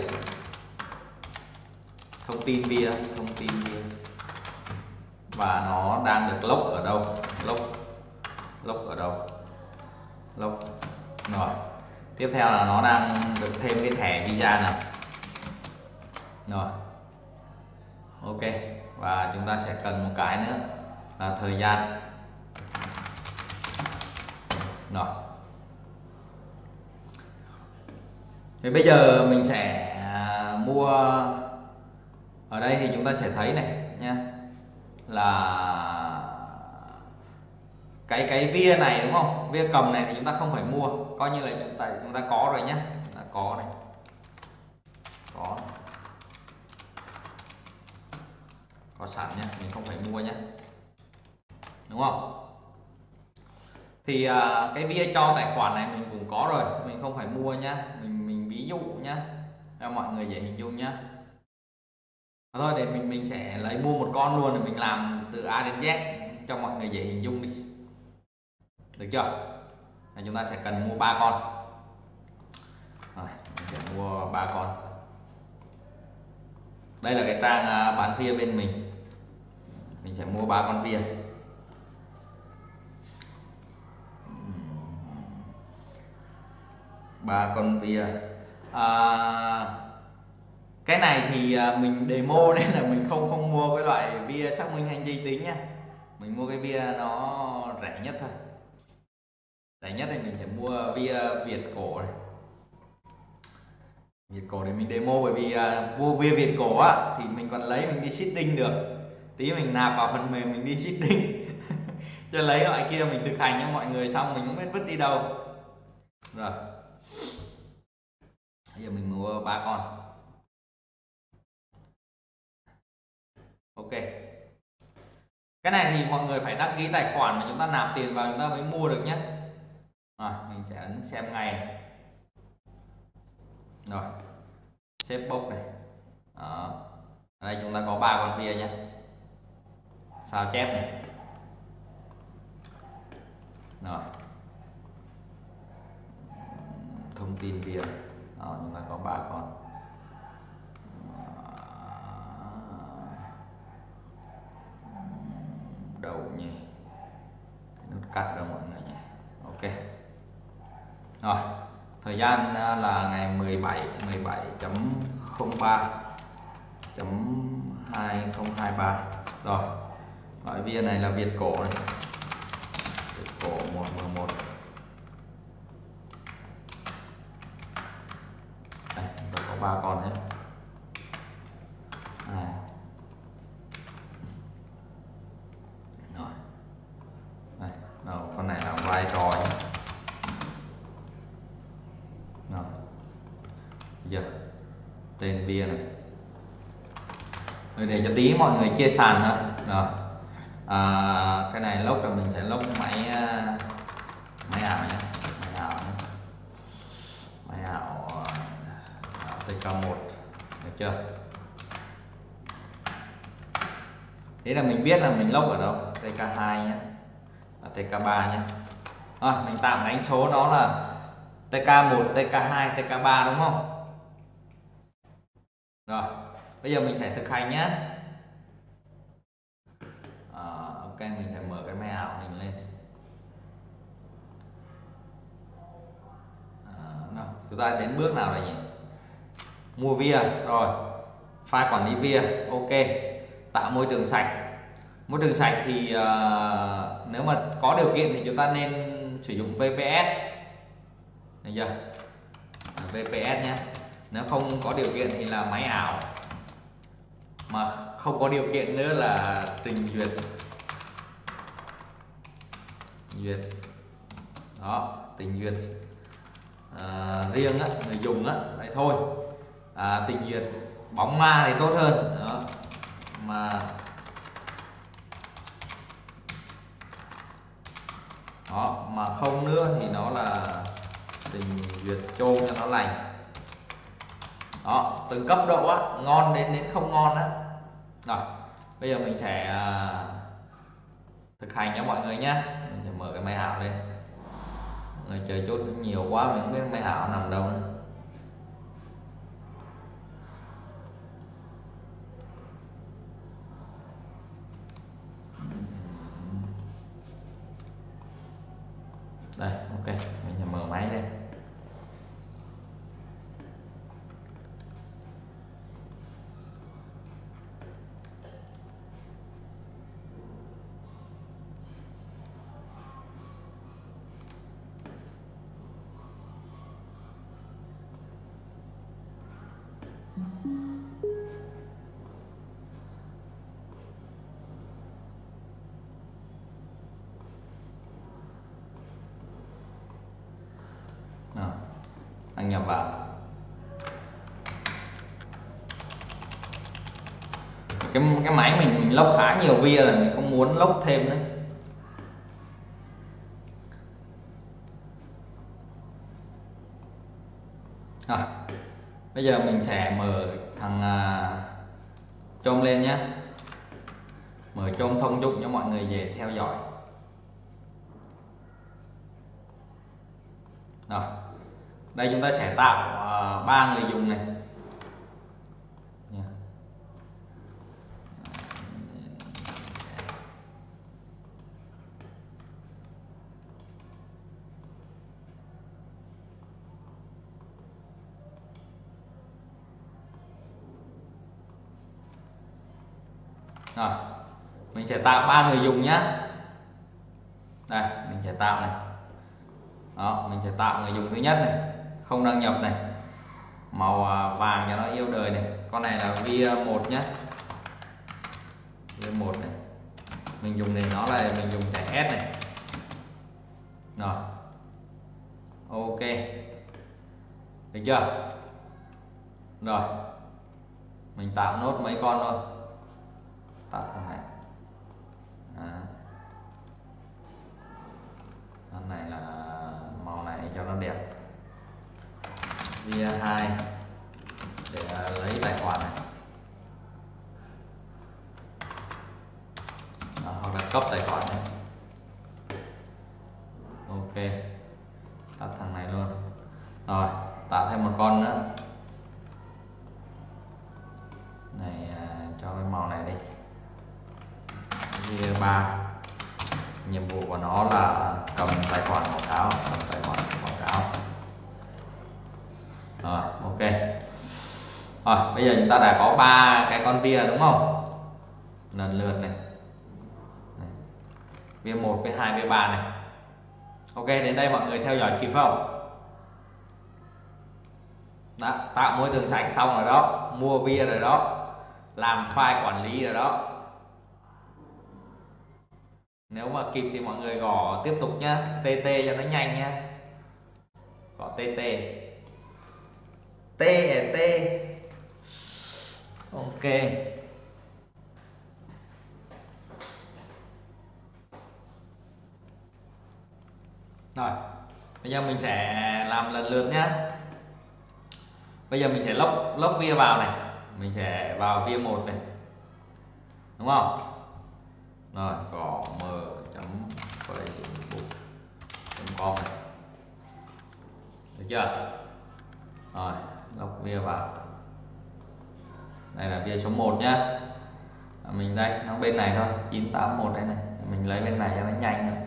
Speaker 1: thông tin bia, thông tin bia, và nó đang được log ở đâu, log log ở đâu, log. Rồi tiếp theo là nó đang được thêm cái thẻ visa nào. Rồi, ok, và chúng ta sẽ cần một cái nữa là thời gian. Rồi, thì bây giờ mình sẽ mua, ở đây thì chúng ta sẽ thấy này nha, là cái cái bia này đúng không, bia cầm này thì chúng ta không phải mua, coi như là chúng ta chúng ta có rồi nhé, chúng ta có này, có có sẵn nhé, mình không phải mua nhé, đúng không? Thì à, cái bia cho tài khoản này mình cũng có rồi, mình không phải mua nhá, mình mình ví dụ nhá, cho mọi người dễ hình dung nhá. Thôi để mình mình sẽ lấy mua một con luôn, để mình làm từ A đến Z cho mọi người dễ hình dung đi, được chưa? Thì chúng ta sẽ cần mua ba con. Rồi, mình sẽ mua ba con. Đây là cái trang bán vía bên mình. Mình sẽ mua ba con vía. Ba con vía. À, cái này thì mình demo nên là mình không không mua cái loại vía xác minh hành vi tính nha. Mình mua cái vía nó rẻ nhất thôi. Rẻ nhất thì mình sẽ mua vía Việt cổ này. Việt cổ để mình demo, bởi vì uh, mua vía Việt cổ á thì mình còn lấy mình đi seeding được. Tí mình nạp vào phần mềm mình đi seeding. Chứ lấy loại kia mình thực hành cho mọi người xong mình không biết vứt đi đâu. Rồi. Bây giờ mình mua ba con. Ok. Cái này thì mọi người phải đăng ký tài khoản mà chúng ta nạp tiền vào chúng ta mới mua được nhé. Rồi, mình sẽ ấn xem ngày. Rồi. Xếp box này. Đó. Ở đây chúng ta có ba con vía nhé. Sao chép này. Rồi. Thông tin vía. Đó, chúng ta có ba con. Đầu nhỉ. Nút cắt đâu mọi người nhỉ. Ok. Rồi, thời gian là ngày mười bảy chấm không ba chấm hai không hai ba. Rồi, loại vía này là Việt cổ này. Việt cổ một M một. Đây, tôi có ba con nhé. À. Rồi. Đây, đâu, con này là vai trò nhé. Rồi. Giờ tên bia này. Rồi để cho tí mọi người chia sàn nữa. Rồi. À, cái này lốc là mình sẽ lốc máy máy ảo nhé. Máy ảo nhé. Máy ảo T K một, được chưa? Thế là mình biết là mình lốc ở đâu. T K hai nhé, và T K ba nhé. Rồi, mình tạm đánh số nó là T K một, T K hai, T K ba đúng không? Rồi, bây giờ mình sẽ thực hành nhé. À, ok, mình sẽ mở cái máy ảo mình lên. À, nào, chúng ta đến bước nào rồi nhỉ? Mua vía, rồi. File quản lý vía, ok. Tạo môi trường sạch. Môi trường sạch thì uh, nếu mà có điều kiện thì chúng ta nên sử dụng V P S. Được chưa? V P S nhé. Nếu không có điều kiện thì là máy ảo. Mà không có điều kiện nữa là trình duyệt. Duyệt. Đó, trình duyệt à, riêng á, người dùng á, vậy thôi. À, trình duyệt bóng ma thì tốt hơn. Đó. Mà đó, mà không nữa thì nó là trình duyệt chôm cho nó lành. Đó, từng cấp độ á, ngon đến đến không ngon á. Rồi, bây giờ mình sẽ à, thực hành cho mọi người nhé. Mình sẽ mở cái máy ảo lên. Mọi người chơi chốt nhiều quá mình không biết máy ảo nằm đâu nữa. Đây, ok, mình sẽ mở máy lên. Nào, đăng nhập vào. Cái cái máy mình mình lốc khá nhiều vía là mình không muốn lốc thêm nữa. À, Bây giờ mình sẽ mở thằng à, chôm lên nhé, mở chôm thông dụng cho mọi người dễ theo dõi. Rồi, đây chúng ta sẽ tạo ba uh, người dùng này. Rồi, mình sẽ tạo ba người dùng nhé. Đây, mình sẽ tạo này. Đó, mình sẽ tạo người dùng thứ nhất này, không đăng nhập này, màu vàng cho nó yêu đời này. Con này là via một nhé, via một này. Mình dùng này nó là mình dùng thẻ S này. Rồi, ok, được chưa? Rồi, mình tạo nốt mấy con thôi, tắt thằng này. À, con này là màu này cho nó đẹp, via hai để lấy tài khoản này. Đó, hoặc là cấp tài khoản này. Ok, tắt thằng này luôn. Rồi, tạo thêm một con nữa này, cho cái màu này đi, via ba. Nhiệm vụ của nó là cầm tài khoản quảng cáo, cầm tài khoản quảng cáo. Rồi, ok. Rồi, bây giờ chúng ta đã có ba cái con via đúng không? Lần lượt này, via một, via hai, via ba này. Ok, đến đây mọi người theo dõi kịp không? Đó, tạo môi trường sạch xong rồi đó, mua via rồi đó, làm file quản lý rồi đó. Nếu mà kịp thì mọi người gõ tiếp tục nhá, tê tê cho nó nhanh nhá. Gõ tê tê. T T. Ok. Rồi, bây giờ mình sẽ làm lần lượt nhá. Bây giờ mình sẽ lốc lốc via vào này, mình sẽ vào via một này, đúng không? Rồi, gõ m chấm facebook chấm com này, được chưa? Rồi, lốc via vào. Đây là via số một nhá. Mình đây, nó bên này thôi, chín tám một đây này, mình lấy bên này cho nó nhanh nữa.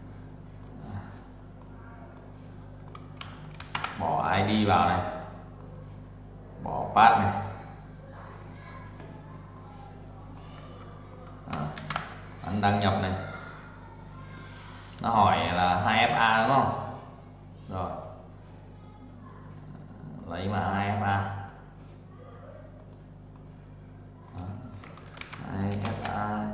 Speaker 1: Bỏ i đê vào này, bỏ pass này. Đó, ấn đăng nhập này. Nó hỏi là hai F A đúng không? Rồi, lấy mà hai F A. hai F A.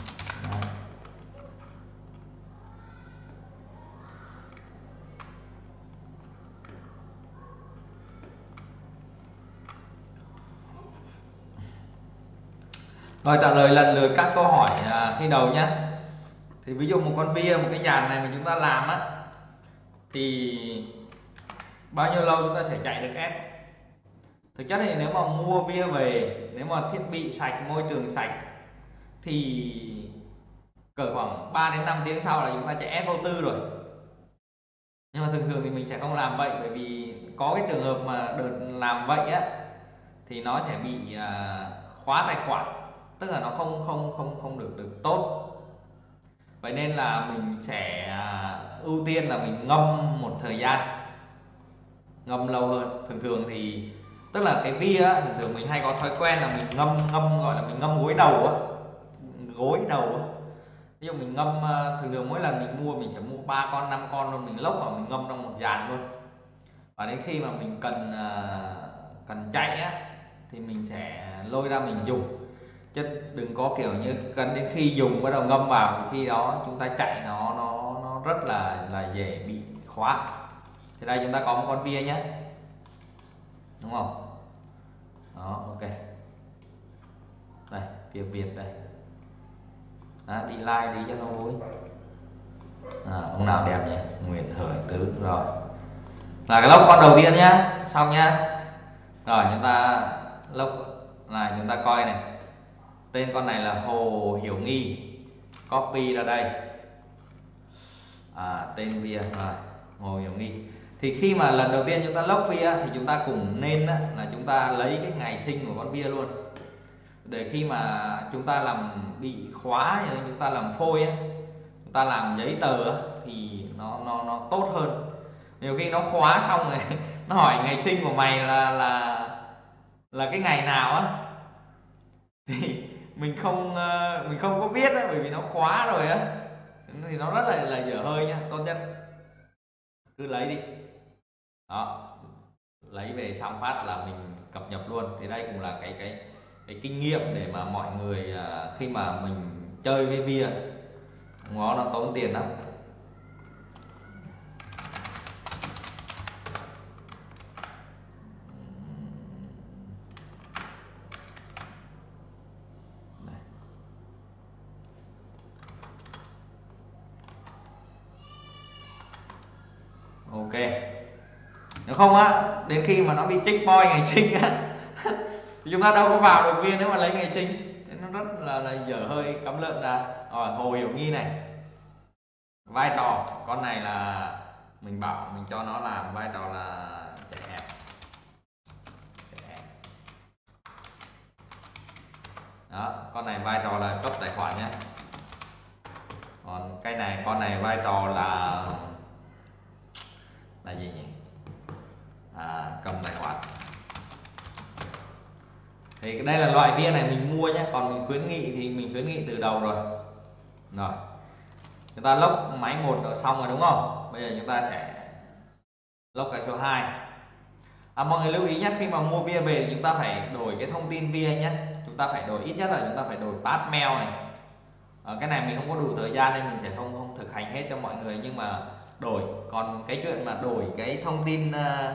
Speaker 1: Rồi, trả lời lần lượt các câu hỏi khi đầu nhé. Thì ví dụ một con via, một cái dàn này mà chúng ta làm á, thì bao nhiêu lâu chúng ta sẽ chạy được S? Thực chất thì nếu mà mua via về, nếu mà thiết bị sạch, môi trường sạch thì cỡ khoảng ba đến năm tiếng sau là chúng ta chạy S vô tư rồi. Nhưng mà thường thường thì mình sẽ không làm vậy, bởi vì có cái trường hợp mà đợt làm vậy á thì nó sẽ bị à, khóa tài khoản, tức là nó không không không không được được tốt. Vậy nên là mình sẽ à, ưu tiên là mình ngâm một thời gian, ngâm lâu hơn. Thường thường thì tức là cái via á, thường thường mình hay có thói quen là mình ngâm ngâm gọi là mình ngâm gối đầu á, gối đầu á. Ví dụ mình ngâm thường thường mỗi lần mình mua mình sẽ mua ba con, năm con luôn, mình lốc vào mình ngâm trong một dàn luôn. Và đến khi mà mình cần cần chạy á thì mình sẽ lôi ra mình dùng, chứ đừng có kiểu như cần đến khi dùng bắt đầu ngâm vào, thì khi đó chúng ta chạy nó nó nó rất là là dễ bị khóa. Thì đây chúng ta có một con via nhé, đúng không? Đó, ok. Đây, via Việt đây. Đó, đi like đi cho nó vui. À, ông nào đẹp nhỉ? Nguyễn Hởi Tứ. Rồi, là cái lốc con đầu tiên nhá, xong nhá. Rồi chúng ta lốc này, chúng ta coi này, tên con này là Hồ Hiểu Nghi, copy ra đây, à, tên via rồi Hồ Hiểu Nghi. Thì khi mà lần đầu tiên chúng ta lốc via thì chúng ta cũng nên á, là chúng ta lấy cái ngày sinh của con via luôn, để khi mà chúng ta làm bị khóa, chúng ta làm phôi á, chúng ta làm giấy tờ á, thì nó nó nó tốt hơn. Nhiều khi nó khóa xong rồi nó hỏi ngày sinh của mày là là là cái ngày nào á, thì mình không mình không có biết á, bởi vì nó khóa rồi á, thì nó rất là là dở hơi nhá. Tốt nhất cứ lấy đi, đó, lấy về xong phát là mình cập nhật luôn. Thì đây cũng là cái cái cái kinh nghiệm để mà mọi người khi mà mình chơi với via nó nó tốn tiền lắm. Ok, nếu không á, đến khi mà nó bị check point ngày sinh á thì chúng ta đâu có vào được viên nếu mà lấy ngày sinh, nó rất là, là dở hơi cắm lợn ra. Rồi Hồ Hiểu Nghi này, vai trò con này là mình bảo mình cho nó làm vai trò là trẻ em, trẻ em. Đó, con này vai trò là cấp tài khoản nhé. Còn cái này, con này vai trò là là gì nhỉ, à, cầm tài khoản. Thì đây là loại via này mình mua nhé, còn mình khuyến nghị thì mình khuyến nghị từ đầu rồi. Rồi chúng ta lốc máy một rồi xong rồi đúng không? Bây giờ chúng ta sẽ lốc cái số hai. À, mọi người lưu ý nhé, khi mà mua via về thì chúng ta phải đổi cái thông tin via nhé. Chúng ta phải đổi, ít nhất là chúng ta phải đổi passmail này. Ở cái này mình không có đủ thời gian nên mình sẽ không không thực hành hết cho mọi người, nhưng mà đổi. Còn cái chuyện mà đổi cái thông tin uh,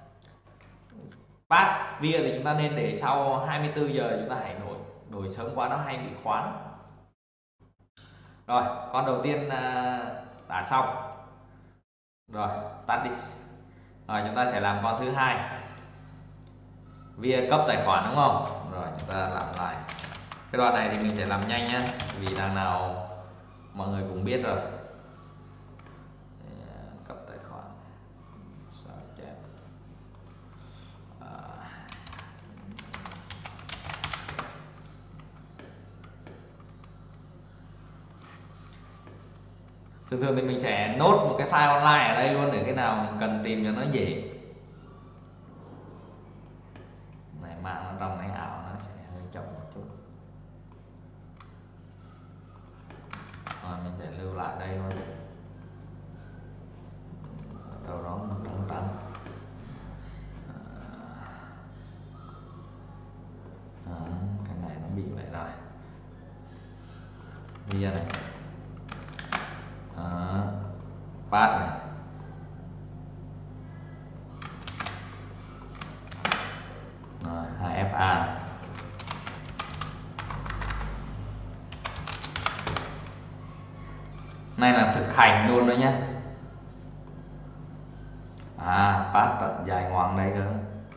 Speaker 1: pass via thì chúng ta nên để sau hai mươi tư giờ chúng ta hãy đổi, đổi sớm quá nó hay bị khoán. Rồi con đầu tiên uh, đã xong rồi, tắt đi. Rồi chúng ta sẽ làm con thứ hai, via cấp tài khoản đúng không? Rồi chúng ta làm lại cái đoạn này thì mình sẽ làm nhanh nhé, vì đằng nào mọi người cũng biết rồi. Cấp tài khoản sao chép, à, thường thường thì mình sẽ nốt một cái file online ở đây luôn, để cái nào mình cần tìm cho nó dễ. Này mạng nó trong máy ảo nó sẽ hơi chậm một chút. Rồi mình sẽ lưu lại đây luôn, đâu đó một trăm tám. À, cái này nó bị vậy rồi. Via này, à, pass này, rồi hai ép a này. Này là thực hành luôn đấy nhé. À, pass tận dài ngoằng đây cơ,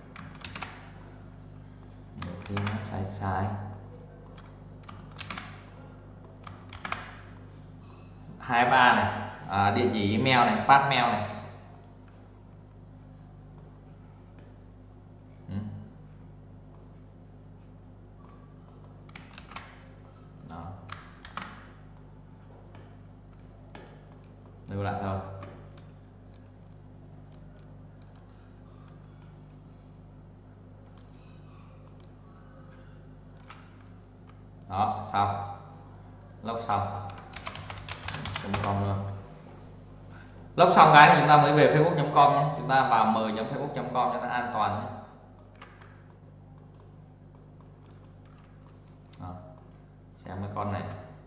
Speaker 1: nhiều khi nó sai sai. hai ba này, à, địa chỉ email này, passmail này. Ừ. Đó, lưu lại thôi. Đó, xong, lốc xong, chấm com luôn. Lốc xong cái thì chúng ta mới về facebook chấm com nhé. Chúng ta vào m chấm facebook chấm com cho nó an toàn nhé. Đó, xem cái con này,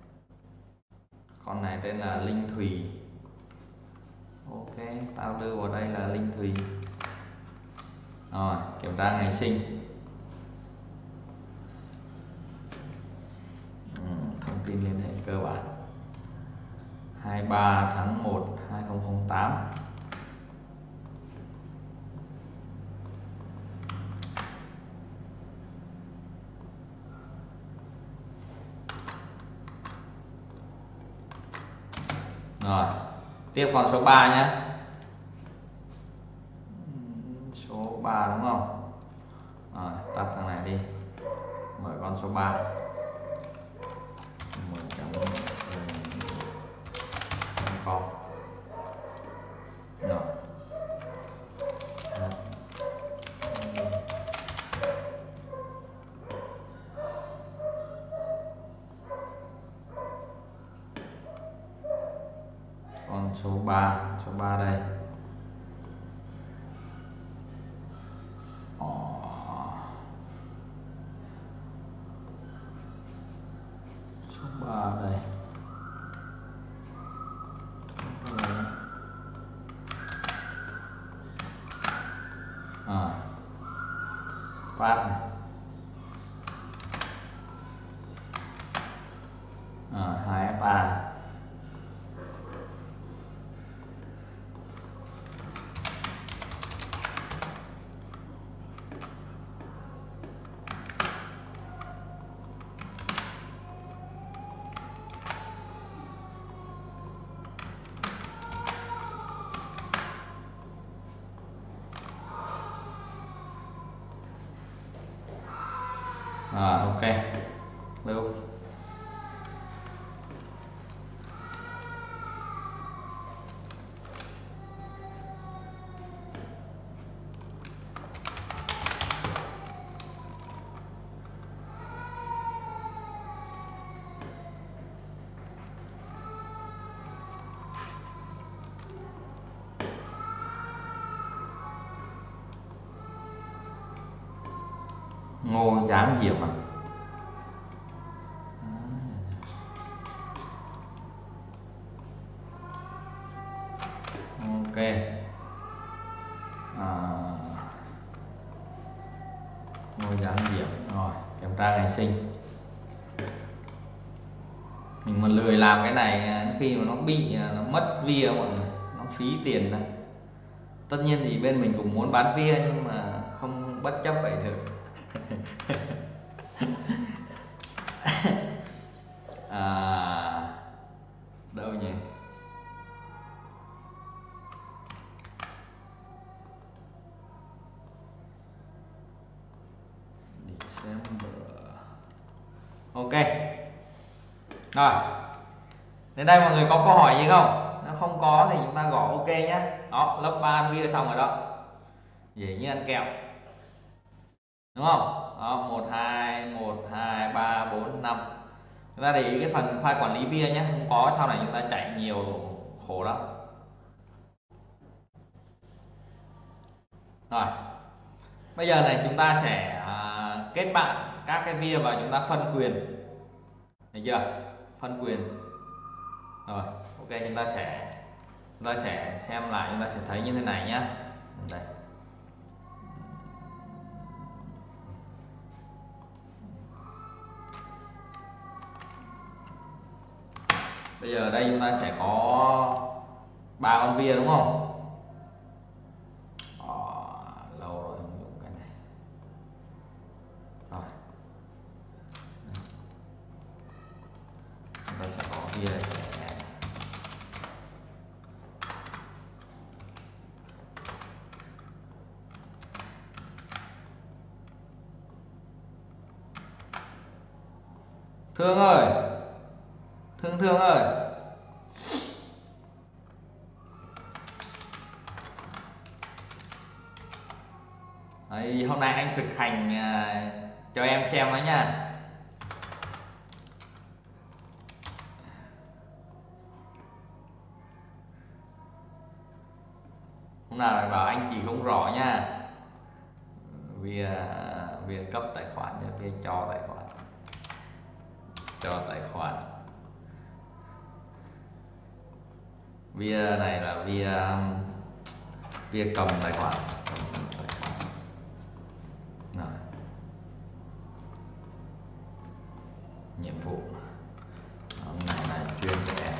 Speaker 1: con này tên là Linh Thùy. Ok, tao đưa vào đây là Linh Thùy. Rồi kiểm tra ngày sinh, ừ, thông tin liên hệ cơ bản hai mươi ba tháng một hai nghìn không trăm lẻ tám. Rồi tiếp con số ba nhé. Số ba đúng không? Rồi tắt thằng này đi, mở con số ba. Mở trong con rồi. Con số ba, số ba đây. Số ba đây. À, phát này. À, hai ép ba. À, ok lưu. Ngô Giám Diệm à? Ok. À, Ngô Giám Diệm rồi, kiểm tra ngày sinh. Mình mà lười làm cái này khi mà nó bị nó mất vía mọi người, nó phí tiền này. Tất nhiên thì bên mình cũng muốn bán vía nhưng mà không bất chấp vậy được. À, đâu nhỉ? December. Ok. Rồi. Đến đây mọi người có câu hỏi gì không? Nếu không có thì chúng ta gõ ok nhé. Đó, lớp ba ăn vía xong rồi đó. Dễ như ăn kẹo. Đúng không? Đó, một hai, một hai, ba, bốn, năm. Chúng ta để ý cái phần file quản lý vía nhé. Không có sau này chúng ta chạy nhiều khổ lắm. Rồi. Bây giờ này chúng ta sẽ à, kết bạn các cái vía và chúng ta phân quyền. Thấy chưa? Phân quyền. Rồi, ok chúng ta sẽ chúng ta sẽ xem lại, chúng ta sẽ thấy như thế này nhé. Đây. Bây giờ đây chúng ta sẽ có ba con vía đúng không? À, lâu rồi không dùng cái này. Rồi. Chúng ta sẽ có vía này. Thương ơi, Thương Thương ơi. Đấy, hôm nay anh thực hành à, cho em xem đó nha. Hôm nào lại bảo anh chị không rõ nha. Vì vì cấp tài khoản cho vì cho tài khoản. Cho tài khoản. Vì này là vì vì cầm tài khoản. Rồi. Nhiệm vụ hôm nay là chuyên trẻ.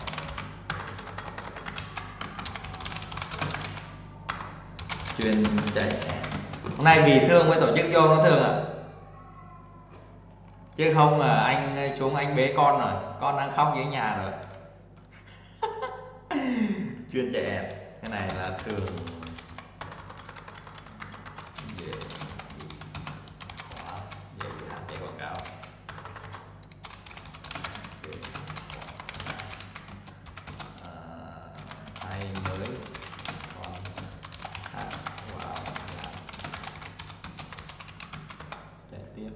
Speaker 1: Chuyên trẻ. Hôm nay vì Thương mới tổ chức vô nó Thương ạ. À. Chứ không mà anh xuống anh bế con rồi, con đang khóc dưới nhà rồi. chuyên chạy ad. Cái này là thường dễ bị khóa, dễ bị hạn chế quảng cáo. À, hay mới còn hát vào giảm chạy tiếp.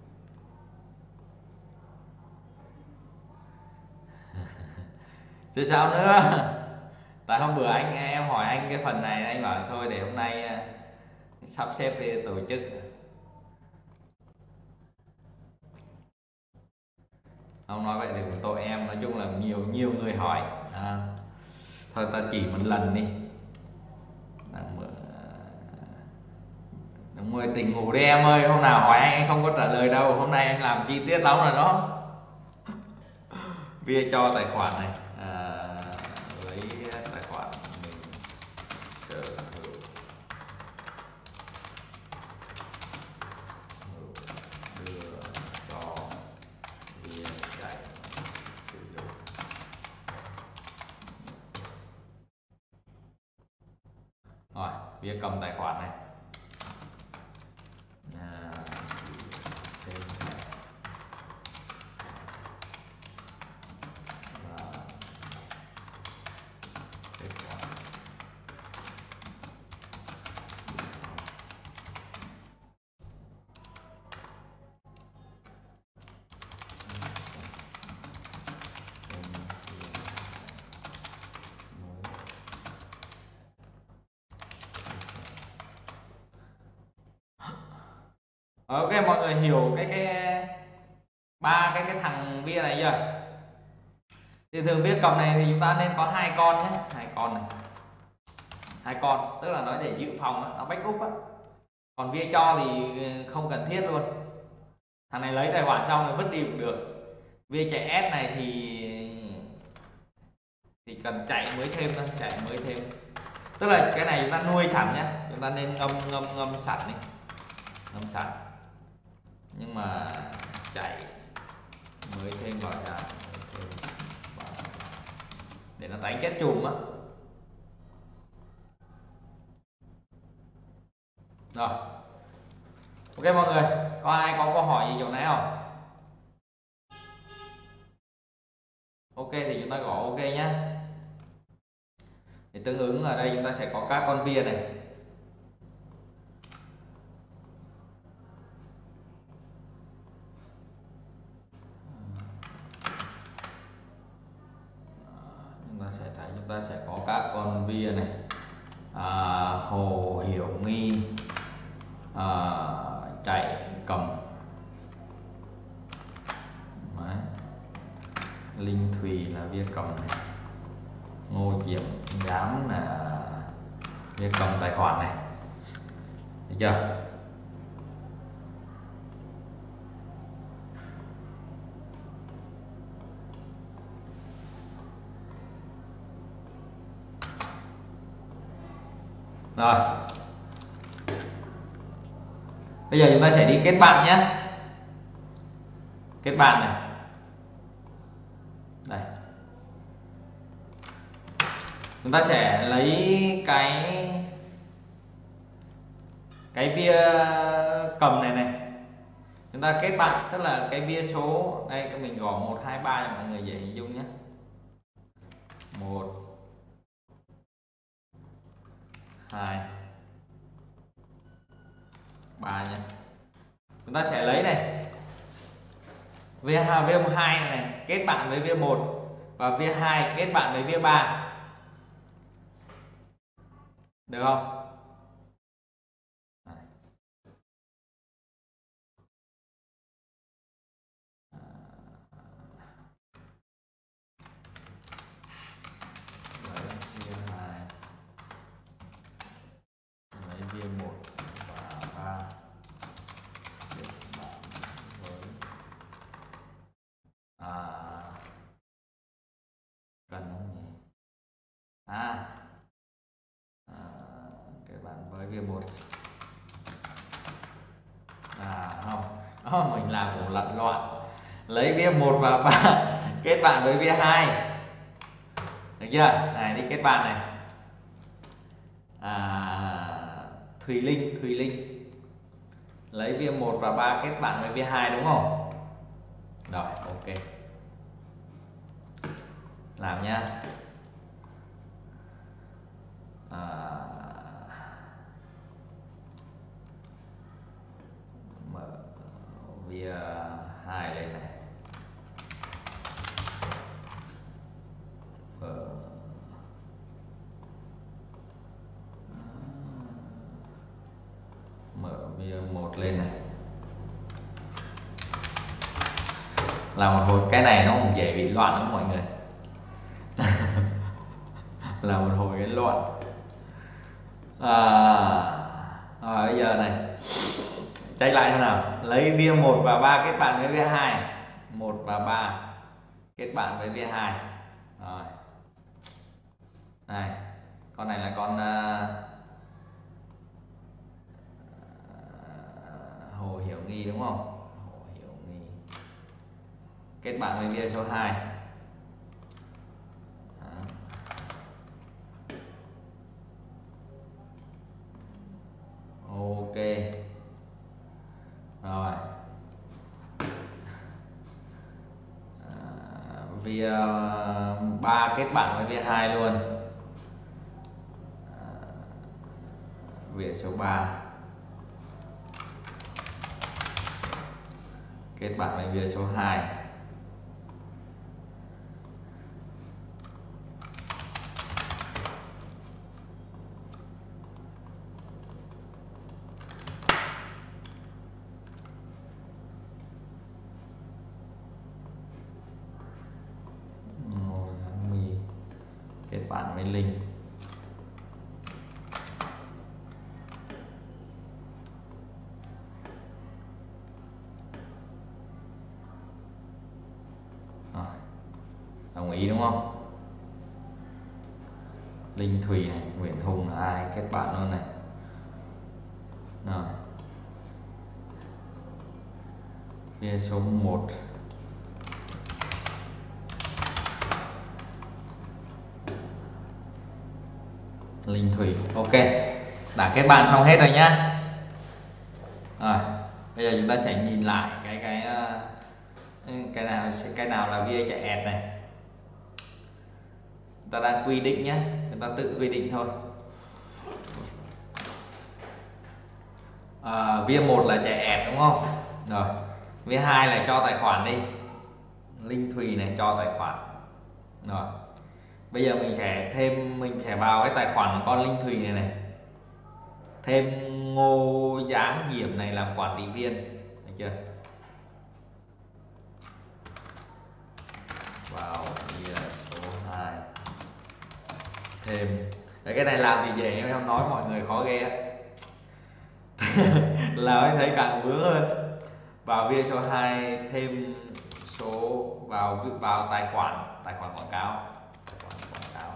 Speaker 1: Thế sao nữa? Tại hôm bữa anh em hỏi anh cái phần này, anh bảo thôi để hôm nay sắp xếp về tổ chức. Không nói vậy thì cũng tội em, nói chung là nhiều nhiều người hỏi. À, thôi ta chỉ một lần đi. Đúng rồi, tỉnh ngủ đi em ơi, hôm nào hỏi anh anh không có trả lời đâu, hôm nay anh làm chi tiết lắm rồi đó. Bia cho tài khoản này, à, lấy tài khoản mình sở hữu, đưa cho bia chạy sử dụng. Rồi, bia cầm tài khoản này. À, thêm thẻ và kết quả. Ok, mọi người hiểu cái cái ba cái cái thằng bia này chưa? Thì thường bia cầm này thì chúng ta nên có hai con nhé, hai con này, hai con, tức là nó để dự phòng đó, nó backup á. Còn bia cho thì không cần thiết luôn. Thằng này lấy tài khoản xong rồi vứt đi cũng được. Bia chạy ép này thì thì cần chạy mới thêm thôi, chạy mới thêm. Tức là cái này chúng ta nuôi sẵn nhé, chúng ta nên ngâm ngâm ngâm sẵn đi, ngâm sẵn. Nhưng mà chạy mới thêm vào ra để nó tái chết chùm á. Rồi, ok mọi người, có ai có câu hỏi gì chỗ này không? Ok thì chúng ta gõ ok nhé. Thì tương ứng ở đây chúng ta sẽ có các con bia này. Chúng ta sẽ thấy chúng ta sẽ có các con bia này. À, Hồ Hiểu Nghi, à, chạy cầm. Đấy. Linh Thùy là bia cầm này. Ngô Diệm Dám là bia cầm tài khoản này. Được chưa? Rồi, bây giờ chúng ta sẽ đi kết bạn nhé. Kết bạn này. Đây. Chúng ta sẽ lấy cái cái bia cầm này này, chúng ta kết bạn, tức là cái bia số đây, cái mình gõ một hai ba cho mọi người dễ hình dung nhé. Một, hai, ba nhé. Chúng ta sẽ lấy này bia bia hai này, này kết bạn với bia một và bia hai kết bạn với bia ba, được không? Lấy bia một và ba kết bạn với à, cần không nhỉ? À, à kết bạn với bia một. À không, oh, mình làm cũng lặn loạn. Lấy bia một và ba kết bạn với bia hai. Được chưa? Này đi kết bạn này. À, Thùy Linh, Thùy Linh lấy bia một và ba kết bạn với bia hai đúng không? Rồi, ok. Làm nhá. À, mở bia hai lên này. Mở mở bia một lên này. Là một hồi cái này nó cũng dễ bị loạn lắm mọi người. Là một hồi cái loạn. À, rồi bây giờ này chạy lại thế nào, lấy bia một và ba kết bạn với bia hai, một và ba kết bạn với bia hai. Rồi này, con này là con uh, Hồ Hiểu Nghi đúng không? Hồ Hiểu Nghi kết bạn với bia số hai. Ok rồi. Bia ba kết bạn với bia hai luôn. Bia số ba kết bạn với bia số hai. Kết bạn với Linh. Rồi, đồng ý đúng không? Linh Thùy này, Nguyễn Hùng là ai kết bạn luôn này. Rồi bia số một Linh Thùy. Ok, đã kết bạn xong hết rồi nhá. Rồi bây giờ chúng ta sẽ nhìn lại cái cái cái nào cái nào là bia chạy ẹt này. Chúng ta đang quy định nhé, chúng ta tự quy định thôi. À, bia một là chạy ẹt đúng không? Rồi bia hai là cho tài khoản đi, Linh Thùy này cho tài khoản. Rồi bây giờ mình sẽ thêm, mình sẽ vào cái tài khoản của con Linh Thùy này này, thêm Ngô Giáng Diệm này làm quản trị viên, được chưa? Vào bia số hai thêm. Đấy, cái này làm thì dễ em không nói mọi người khó ghê á. Là mới thấy càng vướng hơn. Vào bia số hai thêm số vào vào tài khoản tài khoản quảng cáo, tài khoản quảng cáo.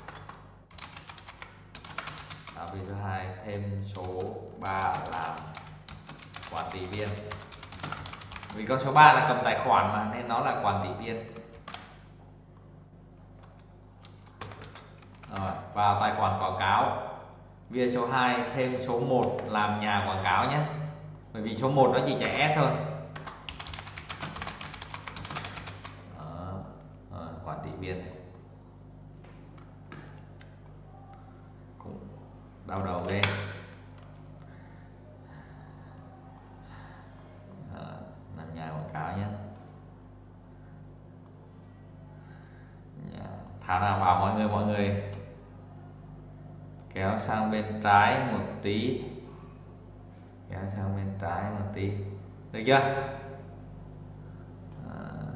Speaker 1: Vào bia số hai thêm số ba làm quản trị viên. Vì con số ba là cầm tài khoản mà nên nó là quản trị viên. Rồi, vào tài khoản quảng cáo, bia số hai thêm số một làm nhà quảng cáo nhé. Bởi vì số một nó chỉ chạy S thôi. Đó. Rồi, quản trị viên này. Cũng đau đầu ghê. Đó, làm nhà quảng cáo nhé. Thảo nào bảo mọi người mọi người kéo sang bên trái một tí, kéo sang bên trái một tí, được chưa? À.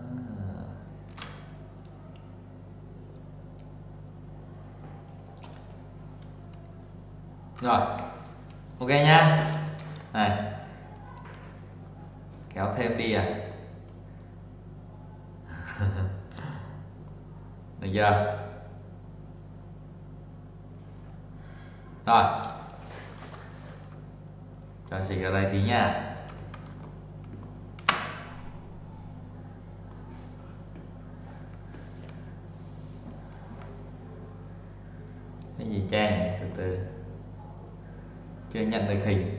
Speaker 1: Rồi ok nhá. Này kéo thêm đi à. Được chưa? Rồi cho xịt ở đây tí nha. Cái gì Trang này, từ từ chưa nhận được hình.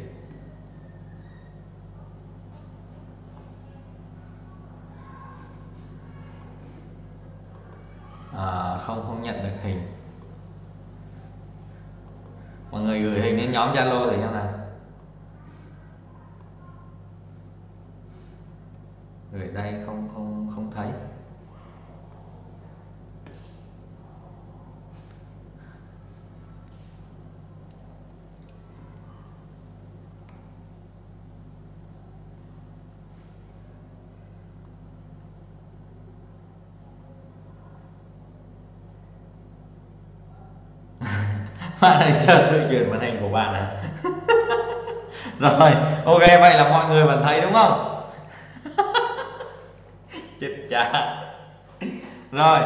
Speaker 1: À, không không nhận được hình. Mọi người gửi hình đến nhóm Zalo để xem nào. Gửi đây không không không thấy. Bạn ơi, giờ tự chuyển màn hình của bạn à? Rồi, ok, vậy là mọi người vẫn thấy đúng không? Chết cha. Rồi.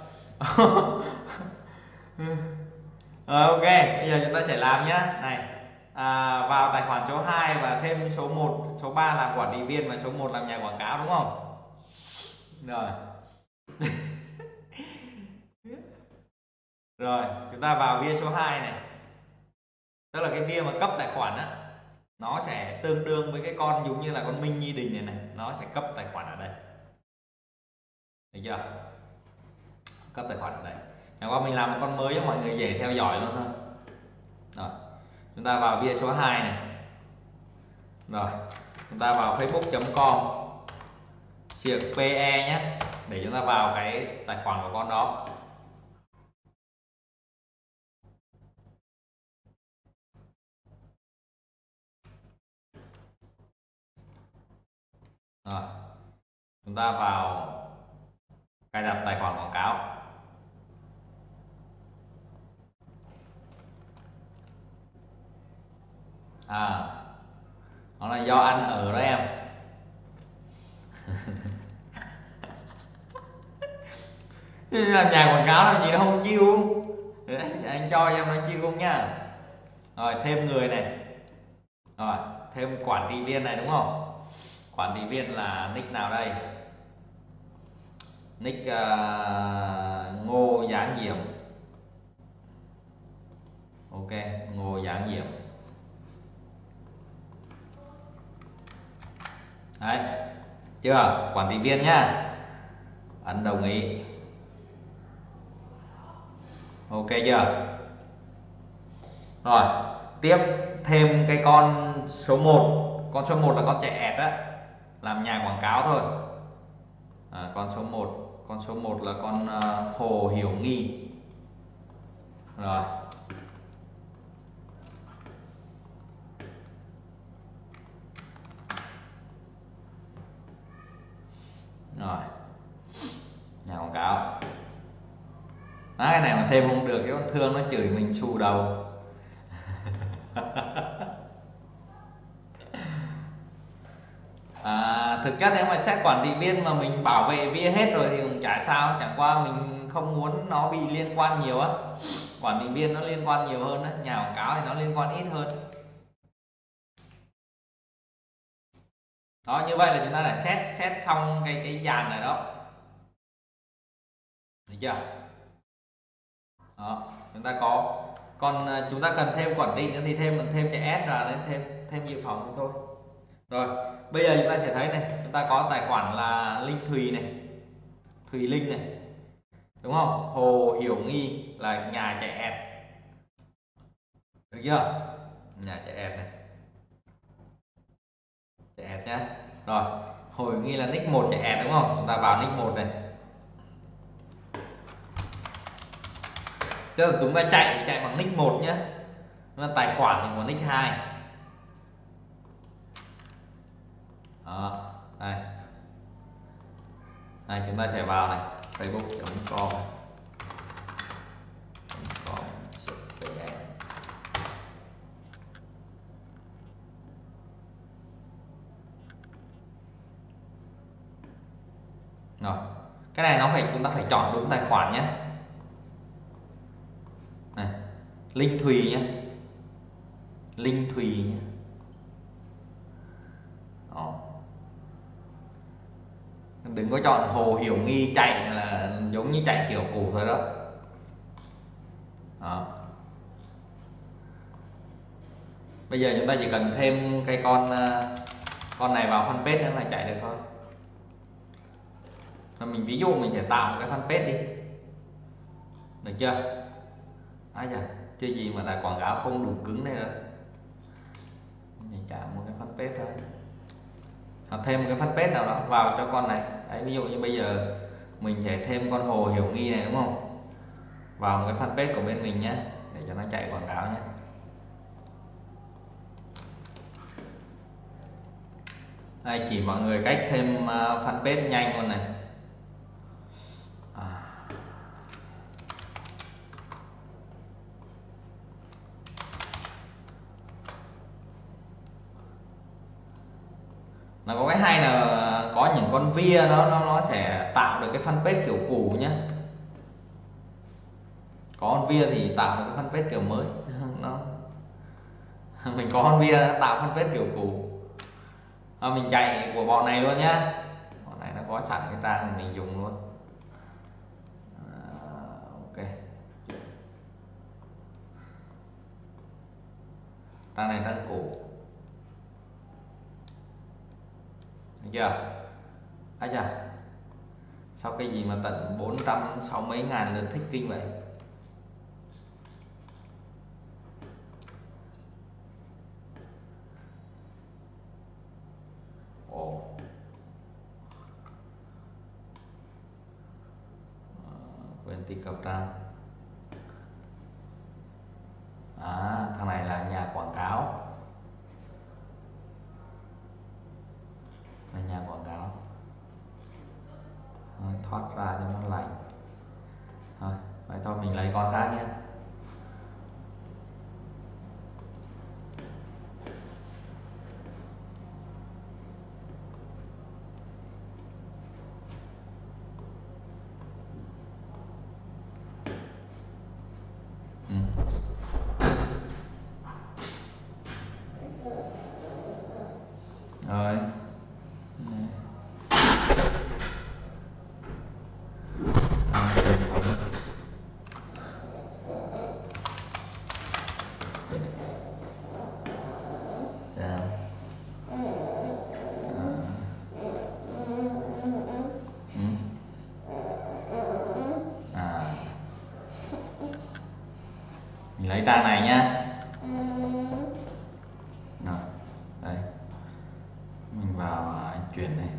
Speaker 1: Rồi, ok, bây giờ chúng ta sẽ làm nhá. Này, à, vào tài khoản số hai và thêm số một, số ba làm quản trị viên và số một làm nhà quảng cáo đúng không? Rồi. Rồi, chúng ta vào bia số hai này. Tức là cái bia mà cấp tài khoản á, nó sẽ tương đương với cái con giống như là con Minh Nhi Đình này này, nó sẽ cấp tài khoản ở đây. Được chưa? Cấp tài khoản ở đây. Chẳng qua mình làm một con mới cho mọi người dễ theo dõi luôn thôi. Rồi, chúng ta vào bia số hai này. Rồi, chúng ta vào facebook chấm com siệc pe nhé, để chúng ta vào cái tài khoản của con đó. Rồi, chúng ta vào cài đặt tài khoản quảng cáo. À, nó là do ăn ở đó em. Làm nhà quảng cáo làm gì nó không chiêu. Đấy, anh cho em nó chiêu không nhá. Rồi, thêm người này. Rồi, thêm quản trị viên này đúng không? Quản trị viên là nick nào đây? Nick uh, Ngô Giáng Diệm. Ok, Ngô Giáng Diệm. Đấy, chưa? Quản trị viên nhá. Ấn đồng ý. Ok chưa? Rồi, tiếp thêm cái con số một. Con số một là con chạy ẹt á, làm nhà quảng cáo thôi. À, con số một, con số một là con uh, Hồ Hiểu Nghi. Rồi. Rồi. Nhà quảng cáo. Đó, cái này mà thêm không được cái con Thương nó chửi mình xù đầu. À, thực chất nếu mà xét quản trị viên mà mình bảo vệ vía hết rồi thì cũng chả sao, chẳng qua mình không muốn nó bị liên quan nhiều á. Quản trị viên nó liên quan nhiều hơn á, nhà quảng cáo thì nó liên quan ít hơn. Đó, như vậy là chúng ta đã xét xét xong cái cái dàn này đó. Được chưa? Đó, chúng ta có, còn chúng ta cần thêm quản trị nữa thì thêm thêm cái S vào nên thêm thêm dự phòng thôi. Rồi, bây giờ chúng ta sẽ thấy này, chúng ta có tài khoản là Linh Thùy này, Thùy Linh này, đúng không? Hồ Hiểu Nghi là nhà chạy ẹt. Được chưa? Nhà chạy ẹt này. Chạy ẹt nhá. Rồi, Hồ Hiểu Nghi là nick một chạy ẹt đúng không? Chúng ta vào nick một này. Tức là chúng ta chạy chạy bằng nick một nhá. Nó tài khoản thì của nick hai. Đó, đây. Đây chúng ta sẽ vào này, facebook chấm com rồi. Cái này nó phải, chúng ta phải chọn đúng tài khoản nhé. Này, Linh Thùy nhé, Linh Thùy nhé. Đó. Đừng có chọn Hồ Hiểu Nghi chạy là giống như chạy kiểu cũ thôi đó. Đó. Bây giờ chúng ta chỉ cần thêm cái con con này vào fanpage nữa là chạy được thôi. Và mình ví dụ mình sẽ tạo một cái fanpage đi, được chưa? À dạ, chưa gì mà là quảng cáo không đủ cứng đây rồi. Mình chạm một cái fanpage thôi, hoặc thêm một cái fanpage nào đó vào cho con này. Đấy, ví dụ như bây giờ mình sẽ thêm con Hồ Hiểu Nghi này đúng không, vào một cái fanpage của bên mình nhé, để cho nó chạy quảng cáo nhé. Đây, chỉ mọi người cách thêm fanpage nhanh luôn này. À. Nó có cái hay là có những con via nó nó nó sẽ tạo được cái fanpage kiểu cũ nhé. Có con via thì tạo được cái fanpage kiểu mới. Nó mình có con via nó tạo fanpage kiểu cũ. À, mình chạy của bọn này luôn nhá. Bọn này nó có sẵn cái trang thì mình dùng luôn. À, ok. Trang này trang cũ. Được chưa? À chà, sao cái gì mà tận bốn trăm sáu mấy ngàn lượt thích kinh vậy? Ồ. À, quên tích hợp trang. À, thằng này là nhà quảng cáo. Là nhà quảng cáo. Rồi, thoát ra cho nó lành. Rồi, vậy thôi mình lấy con khác nhé. Ừ. Rồi. À, mình lấy trang này nhá. Rồi, đây mình vào anh chuyển này.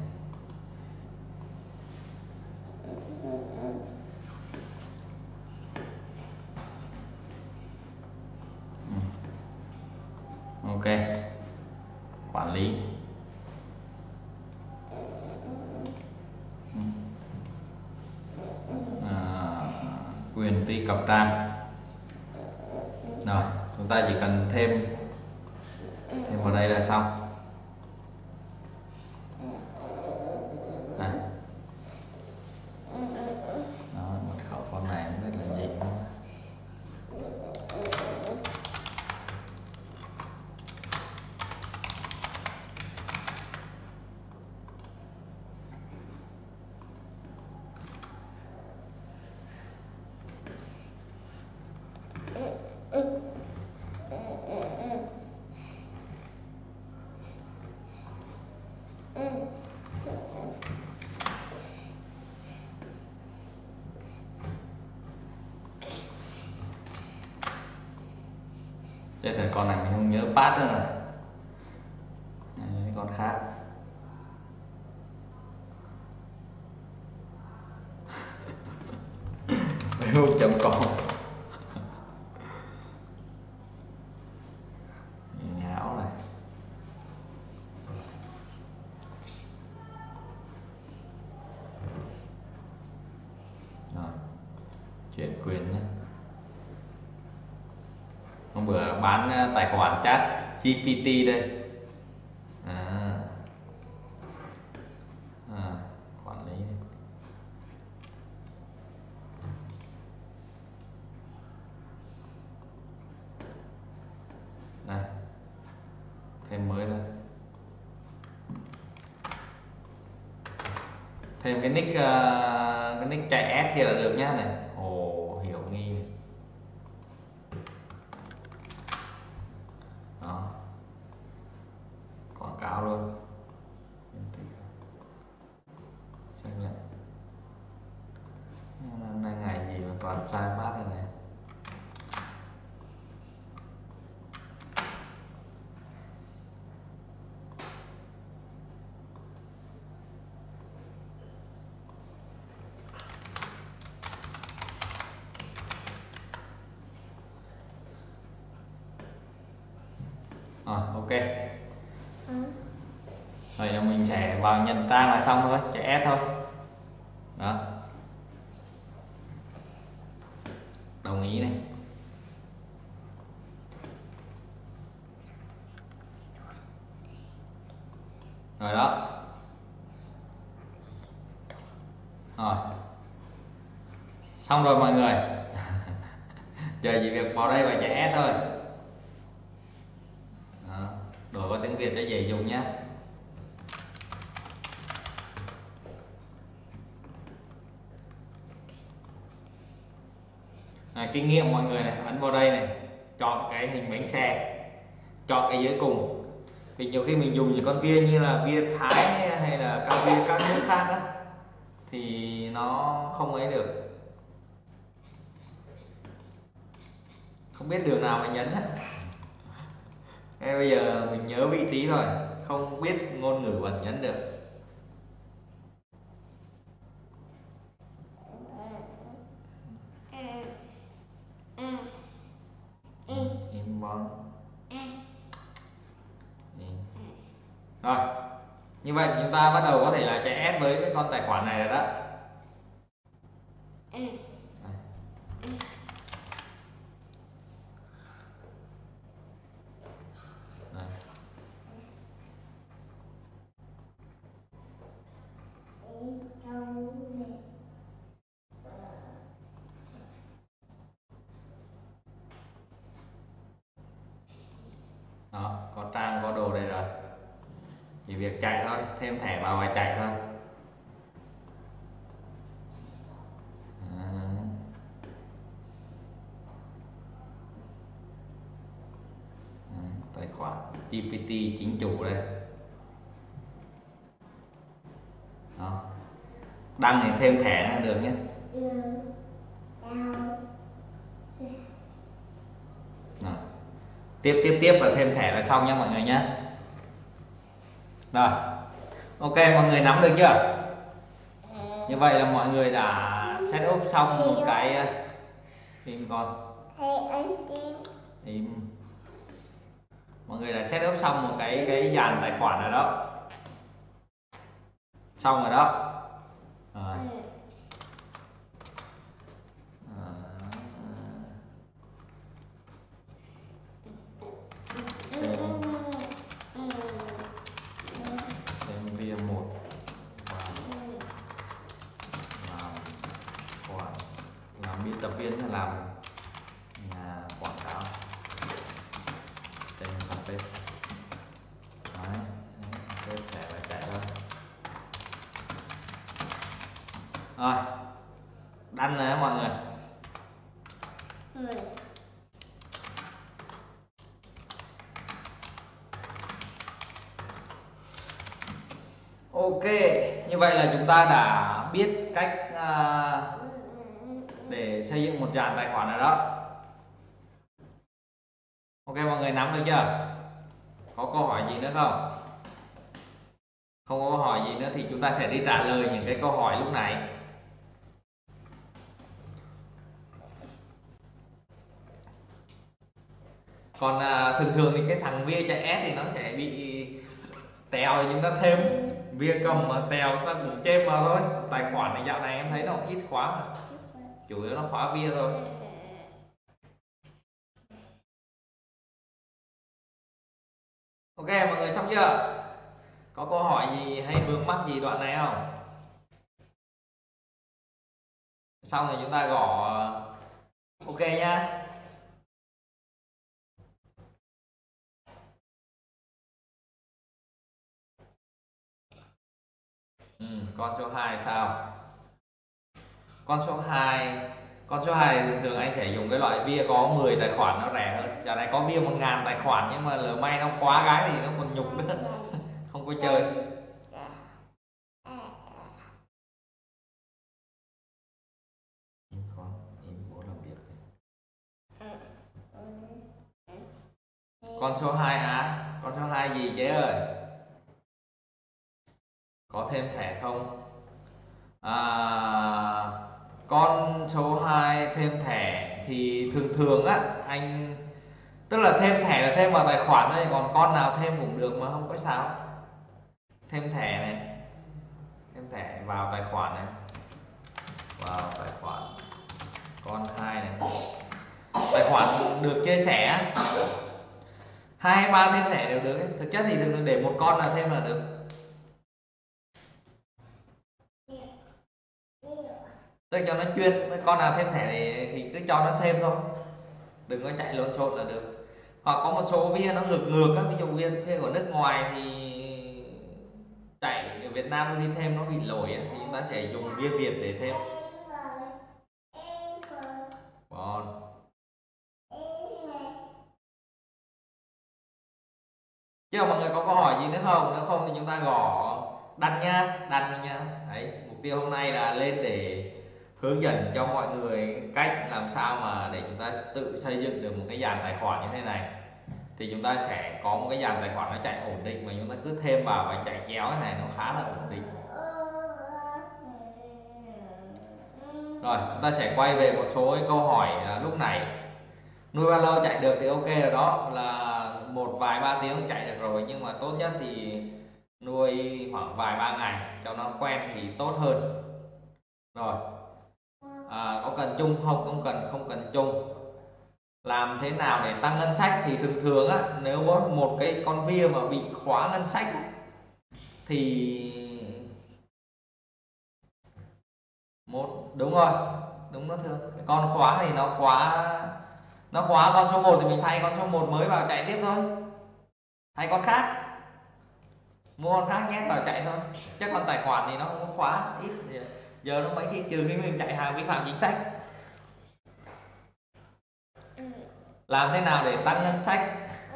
Speaker 1: Ừ. Ok, quản lý. Ừ. À, quyền truy cập trang. Rồi, chúng ta chỉ cần thêm thêm vào đây là xong. À. Đó, mật khẩu con này không biết là gì nữa. Chết rồi, con này mình không nhớ pass nữa rồi. Đây, con khác. facebook chấm com. Ngáo này. Rồi, chuyển quyền nhé. Hôm bữa bán tài khoản chat giê pê tê đây. À. À, quản lý này. Đây, thêm mới thôi. Thêm cái nick uh, cái nick chạy S kia là được nhá này. Ồ, Hiểu Nghi này. Đó. cáo luôn. Xác nhận. Hôm nay ngày gì mà toàn sai phát này này. Rồi, ok. Rồi là mình sẽ vào nhận trang là xong thôi, chạy add thôi. Đó. Đồng ý này. Rồi đó. Rồi. Xong rồi mọi người. Giờ chỉ việc vào đây và chạy add thôi. Đó. Đổi qua tiếng Việt cho dễ dùng nhé. À, kinh nghiệm mọi người này, ấn vào đây này, chọn cái hình bánh xe, chọn cái dưới cùng. Vì nhiều khi mình dùng những con bia như là bia Thái hay là các bia các nước khác á, thì nó không ấy được, không biết đường nào mà nhấn hết. Thế bây giờ mình nhớ vị trí rồi, không biết ngôn ngữ vẫn nhấn được. Inbox. Rồi, như vậy thì chúng ta bắt đầu có thể là chạy add với cái con tài khoản này rồi đó. Đây. Đó, có trang có đồ đây rồi, chỉ việc chạy thôi, thêm thẻ vào và chạy thôi. À. Tài khoản giê pê tê chính chủ đây. Đó. Đăng thì thêm thẻ là được nhé. Đó. Tiếp tiếp tiếp và thêm thẻ là xong nha mọi người nhé. Rồi, ok, mọi người nắm được chưa? Như vậy là mọi người đã set up xong một cái im con im mọi người đã set up xong một cái cái dàn tài khoản rồi đó, xong rồi đó. Rồi. Thêm bia một và làm quảng làm biên tập viên hay làm nhà quảng cáo trên fanpage. Đấy, đấy, thẻ và chạy thôi. Rồi, đăng rồi mọi người. Ok, như vậy là chúng ta đã biết cách uh, để xây dựng một dàn tài khoản rồi đó. Ok, mọi người nắm được chưa? Có câu hỏi gì nữa không? Không có câu hỏi gì nữa thì chúng ta sẽ đi trả lời những cái câu hỏi lúc này. Còn à, thường thường thì cái thằng bia chạy S thì nó sẽ bị tèo, chúng ta thêm bia cầm mà tèo ta cũng chêm vào thôi. Tài khoản này dạo này em thấy nó ít khóa mà, chủ yếu nó khóa bia thôi. Ok, mọi người xong chưa? Có câu hỏi gì hay vướng mắc gì đoạn này không? Xong rồi chúng ta gõ ok nhá. Ừ, con số hai sao? Con số hai con số hai thường thường anh sẽ dùng cái loại via có mười tài khoản, nó rẻ hơn. Giờ này có via một ngàn tài khoản nhưng mà lỡ may nó khóa cái thì nó còn nhục nữa. Không chơi. Con em bố làm việc. Con số hai à? Con số hai gì chế ơi? Có thêm thẻ không? À, con số hai thêm thẻ thì thường thường á anh, tức là thêm thẻ là thêm vào tài khoản thôi, còn con nào thêm cũng được mà không có sao. Thêm thẻ này, thêm thẻ vào tài khoản này, vào tài khoản con hai này, tài khoản được chia sẻ hai ba thêm thẻ đều được ấy. Thực chất thì đừng để một con là thêm là được. Tức cho nó chuyên, con nào thêm thẻ thì, thì cứ cho nó thêm thôi, đừng có chạy lộn xộn là được. Hoặc có một số vía nó ngược ngược á, ví dụ vía vía của nước ngoài thì chạy ở Việt Nam đi thêm nó bị lỗi á, thì chúng ta sẽ dùng vía Việt để thêm. Còn chứ mọi người có câu hỏi gì nữa không? Nếu không thì chúng ta gõ đăng nha, đăng nha. Đấy, mục tiêu hôm nay là lên để hướng dẫn cho mọi người cách làm sao mà để chúng ta tự xây dựng được một cái dàn tài khoản như thế này. Thì chúng ta sẽ có một cái dàn tài khoản nó chạy ổn định, và chúng ta cứ thêm vào và chạy chéo cái này nó khá là ổn định. Rồi, chúng ta sẽ quay về một số cái câu hỏi à, lúc nãy. Nuôi bao lâu chạy được thì ok rồi đó, là một vài ba tiếng chạy được rồi, nhưng mà tốt nhất thì nuôi khoảng vài ba ngày cho nó quen thì tốt hơn. Rồi, à, có cần chung không? Không cần, không cần chung. Làm thế nào để tăng ngân sách? Thì thường thường á, nếu có một cái con vía mà bị khóa ngân sách á, thì một, đúng rồi, đúng nó thường cái con khóa thì nó khóa, nó khóa con số một thì mình thay con số một mới vào chạy tiếp thôi, thay con khác, mua con khác nhét vào chạy thôi. Chứ còn tài khoản thì nó không có khóa, ít giờ nó mấy khi trừ khi mình chạy hàng vi phạm chính sách. Làm thế nào để tăng ngân sách?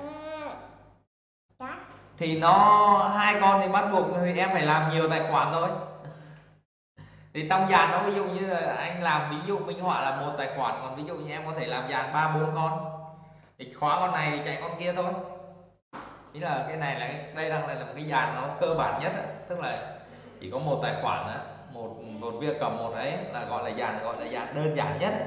Speaker 1: Thì nó hai con thì bắt buộc thì em phải làm nhiều tài khoản thôi. Thì trong dàn nó, ví dụ như là anh làm ví dụ minh họa là một tài khoản, còn ví dụ như em có thể làm dàn ba bốn con, thì khóa con này thì chạy con kia thôi. Ý là cái này là cái, đây đang là một cái dàn nó cơ bản nhất á, tức là chỉ có một tài khoản á, một một việc cầm một ấy là gọi là dàn, gọi là dàn đơn giản nhất.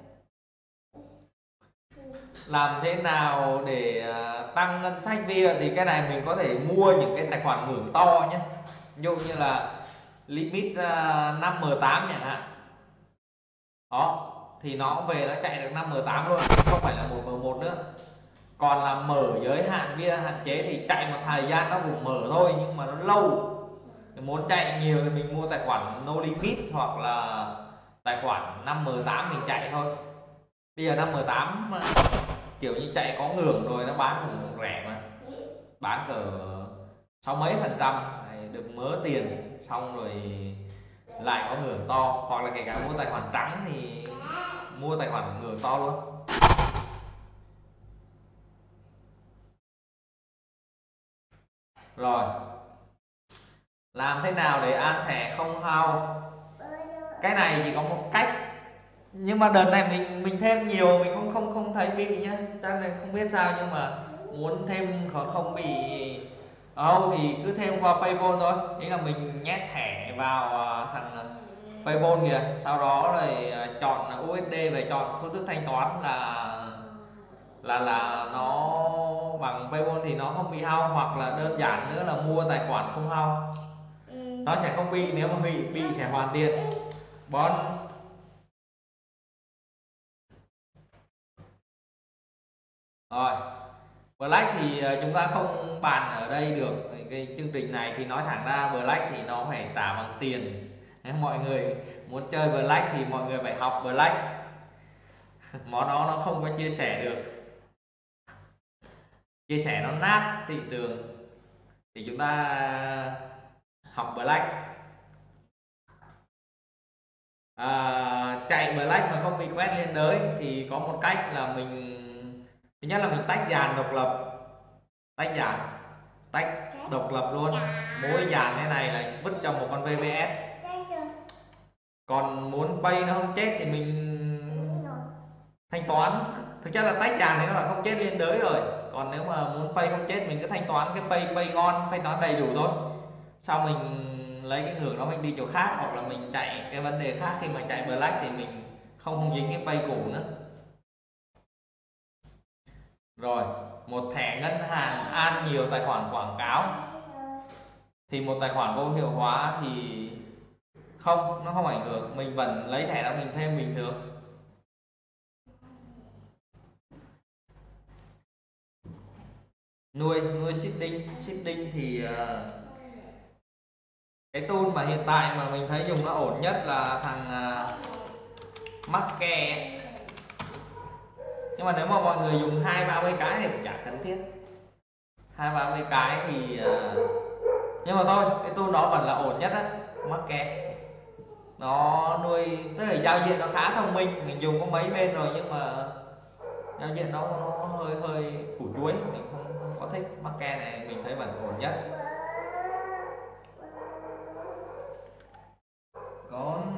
Speaker 1: Làm thế nào để tăng ngân sách vía? Thì cái này mình có thể mua những cái tài khoản ngưỡng to nhé, ví dụ như là limit năm M tám chẳng hạn đó, thì nó về nó chạy được năm M tám luôn, không phải là một M một nữa. Còn là mở giới hạn vía hạn chế thì chạy một thời gian nó cũng mở thôi, nhưng mà nó lâu. Muốn chạy nhiều thì mình mua tài khoản no limit hoặc là tài khoản năm M tám mình chạy thôi. Bây giờ năm M tám mà kiểu như chạy có ngưỡng rồi nó bán cũng rẻ mà, bán cỡ sáu mấy phần trăm được mớ tiền, xong rồi lại có ngưỡng to. Hoặc là kể cả mua tài khoản trắng thì mua tài khoản ngưỡng to luôn. Rồi, làm thế nào để an thẻ không hao? Cái này chỉ có một cách, nhưng mà đợt này mình mình thêm nhiều mình cũng không không thấy bị nhá, chắc này không biết sao, nhưng mà muốn thêm không bị đâu thì cứ thêm qua PayPal thôi. Nghĩa là mình nhét thẻ vào thằng PayPal kìa, sau đó rồi chọn u ét đê và chọn phương thức thanh toán là là là nó bằng PayPal thì nó không bị hao. Hoặc là đơn giản nữa là mua tài khoản không hao, nó sẽ không bị, nếu mà bị bị sẽ hoàn tiền. Bon rồi, Black thì chúng ta không bàn ở đây được. Cái chương trình này thì nói thẳng ra Black thì nó phải trả bằng tiền. Nếu mọi người muốn chơi Black thì mọi người phải học Black. Món đó nó không có chia sẻ được, chia sẻ nó nát thị trường. Thì chúng ta học Black. À, chạy Black mà không bị quét liên đới thì có một cách là mình, thứ nhất là mình tách dàn độc lập, tách dàn, tách độc lập luôn. Mỗi dàn thế này là vứt cho một con vê pê ét. Còn muốn pay nó không chết thì mình thanh toán. Thực chất là tách dàn thì nó là không chết liên đới rồi. Còn nếu mà muốn pay không chết mình cứ thanh toán cái pay pay ngon, thanh toán đầy đủ thôi. Sau mình lấy cái ngưỡng đó mình đi chỗ khác, hoặc là mình chạy cái vấn đề khác. Khi mà chạy black thì mình không không dính cái pay cũ nữa. Rồi, một thẻ ngân hàng an nhiều tài khoản quảng cáo. Thì một tài khoản vô hiệu hóa thì không, nó không ảnh hưởng, mình vẫn lấy thẻ đó mình thêm bình thường. Nuôi nuôi seeding, seeding thì uh, cái tool mà hiện tại mà mình thấy dùng nó ổn nhất là thằng uh, Marke. Nhưng mà nếu mà mọi người dùng hai ba mươi cái thì chả cần thiết. Hai ba mươi cái thì uh, nhưng mà thôi, cái tool đó vẫn là ổn nhất á, Marke. Nó nuôi, tức là giao diện nó khá thông minh, mình dùng có mấy bên rồi nhưng mà giao diện nó, nó hơi hơi củ chuối, mình không, không có thích. Marke này mình thấy vẫn ổn nhất. Còn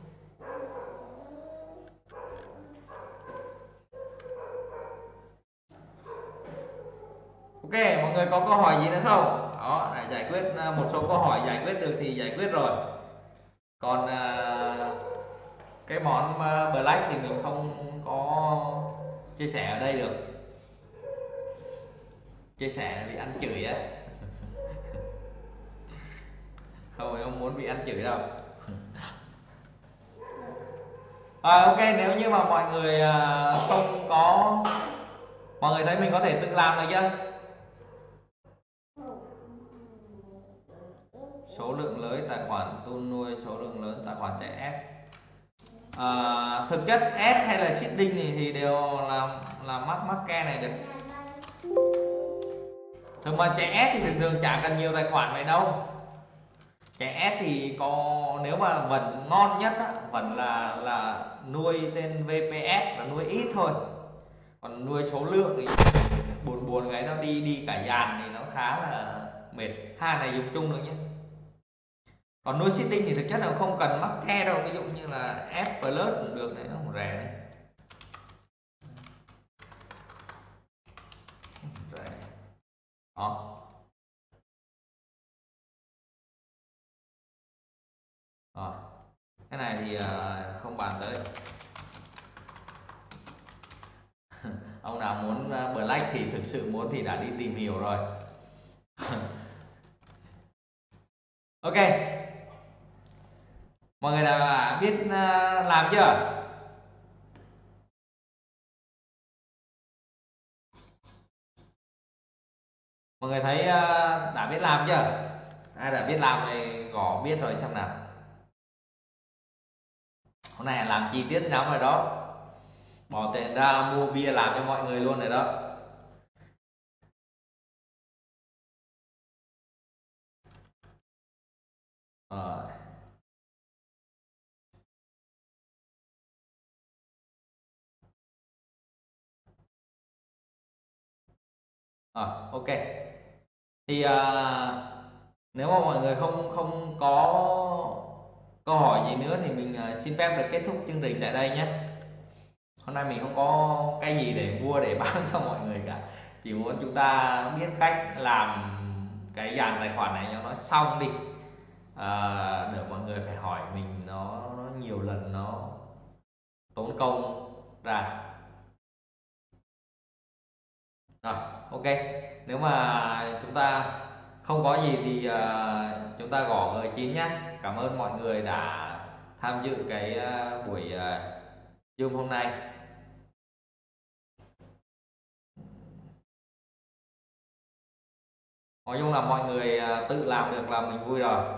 Speaker 1: ok, mọi người có câu hỏi gì nữa không? Đó, đã giải quyết một số câu hỏi, giải quyết được thì giải quyết rồi. Còn à, cái món black thì mình không có chia sẻ ở đây được. Chia sẻ bị ăn chửi á. Không, mình không muốn bị ăn chửi đâu. À, ok, nếu như mà mọi người à, không có, mọi người thấy mình có thể tự làm được chưa? Số lượng lớn tài khoản tool nuôi, số lượng lớn tài khoản chạy ép. À, thực chất S hay là seeding thì, thì đều làm làm mắc mắc ke này được. Thường mà chạy S thì thường thường chả cần nhiều tài khoản vậy đâu. Chạy S thì có, nếu mà vẫn ngon nhất á, vẫn là là nuôi tên vê pê ét và nuôi ít thôi. Còn nuôi số lượng thì buồn buồn cái nó đi đi cả dàn thì nó khá là mệt. Hai này dùng chung được nhé. Còn nuôi seeding thì thực chất là không cần mắc ke đâu, ví dụ như là F plus cũng được này, nó cũng rẻ này. Rẻ. Đó. Rồi. Cái này thì uh, không bàn tới. Ông nào muốn uh, black thì thực sự muốn thì đã đi tìm hiểu rồi. Ok. Mọi người đã biết uh, làm chưa? Mọi người thấy uh, đã biết làm chưa? Ai đã biết làm thì gõ biết rồi xem nào. Hôm nay làm chi tiết lắm rồi đó. Bỏ tiền ra mua bia làm cho mọi người luôn rồi đó. Rồi. Rồi, ok. Thì uh, nếu mà mọi người không không có câu hỏi gì nữa thì mình uh, xin phép được kết thúc chương trình tại đây nhé. Hôm nay mình không có cái gì để mua để bán cho mọi người cả, chỉ muốn chúng ta biết cách làm cái dàn tài khoản này cho nó xong đi, à, để mọi người phải hỏi mình nó, nó nhiều lần, nó tốn công ra. Rồi, ok. Nếu mà chúng ta không có gì thì uh, chúng ta gõ người chín nhé. Cảm ơn mọi người đã tham dự cái uh, buổi uh, Zoom hôm nay. Nói chung là mọi người uh, tự làm được là mình vui rồi.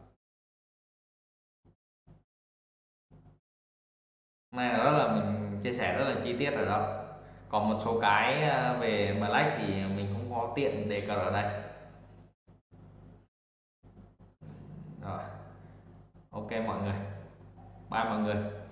Speaker 1: Hôm nay là rất là mình chia sẻ rất là chi tiết rồi đó. Còn một số cái uh, về Black thì mình không có tiện đề cập ở đây. Rồi, ok mọi người, bye mọi người.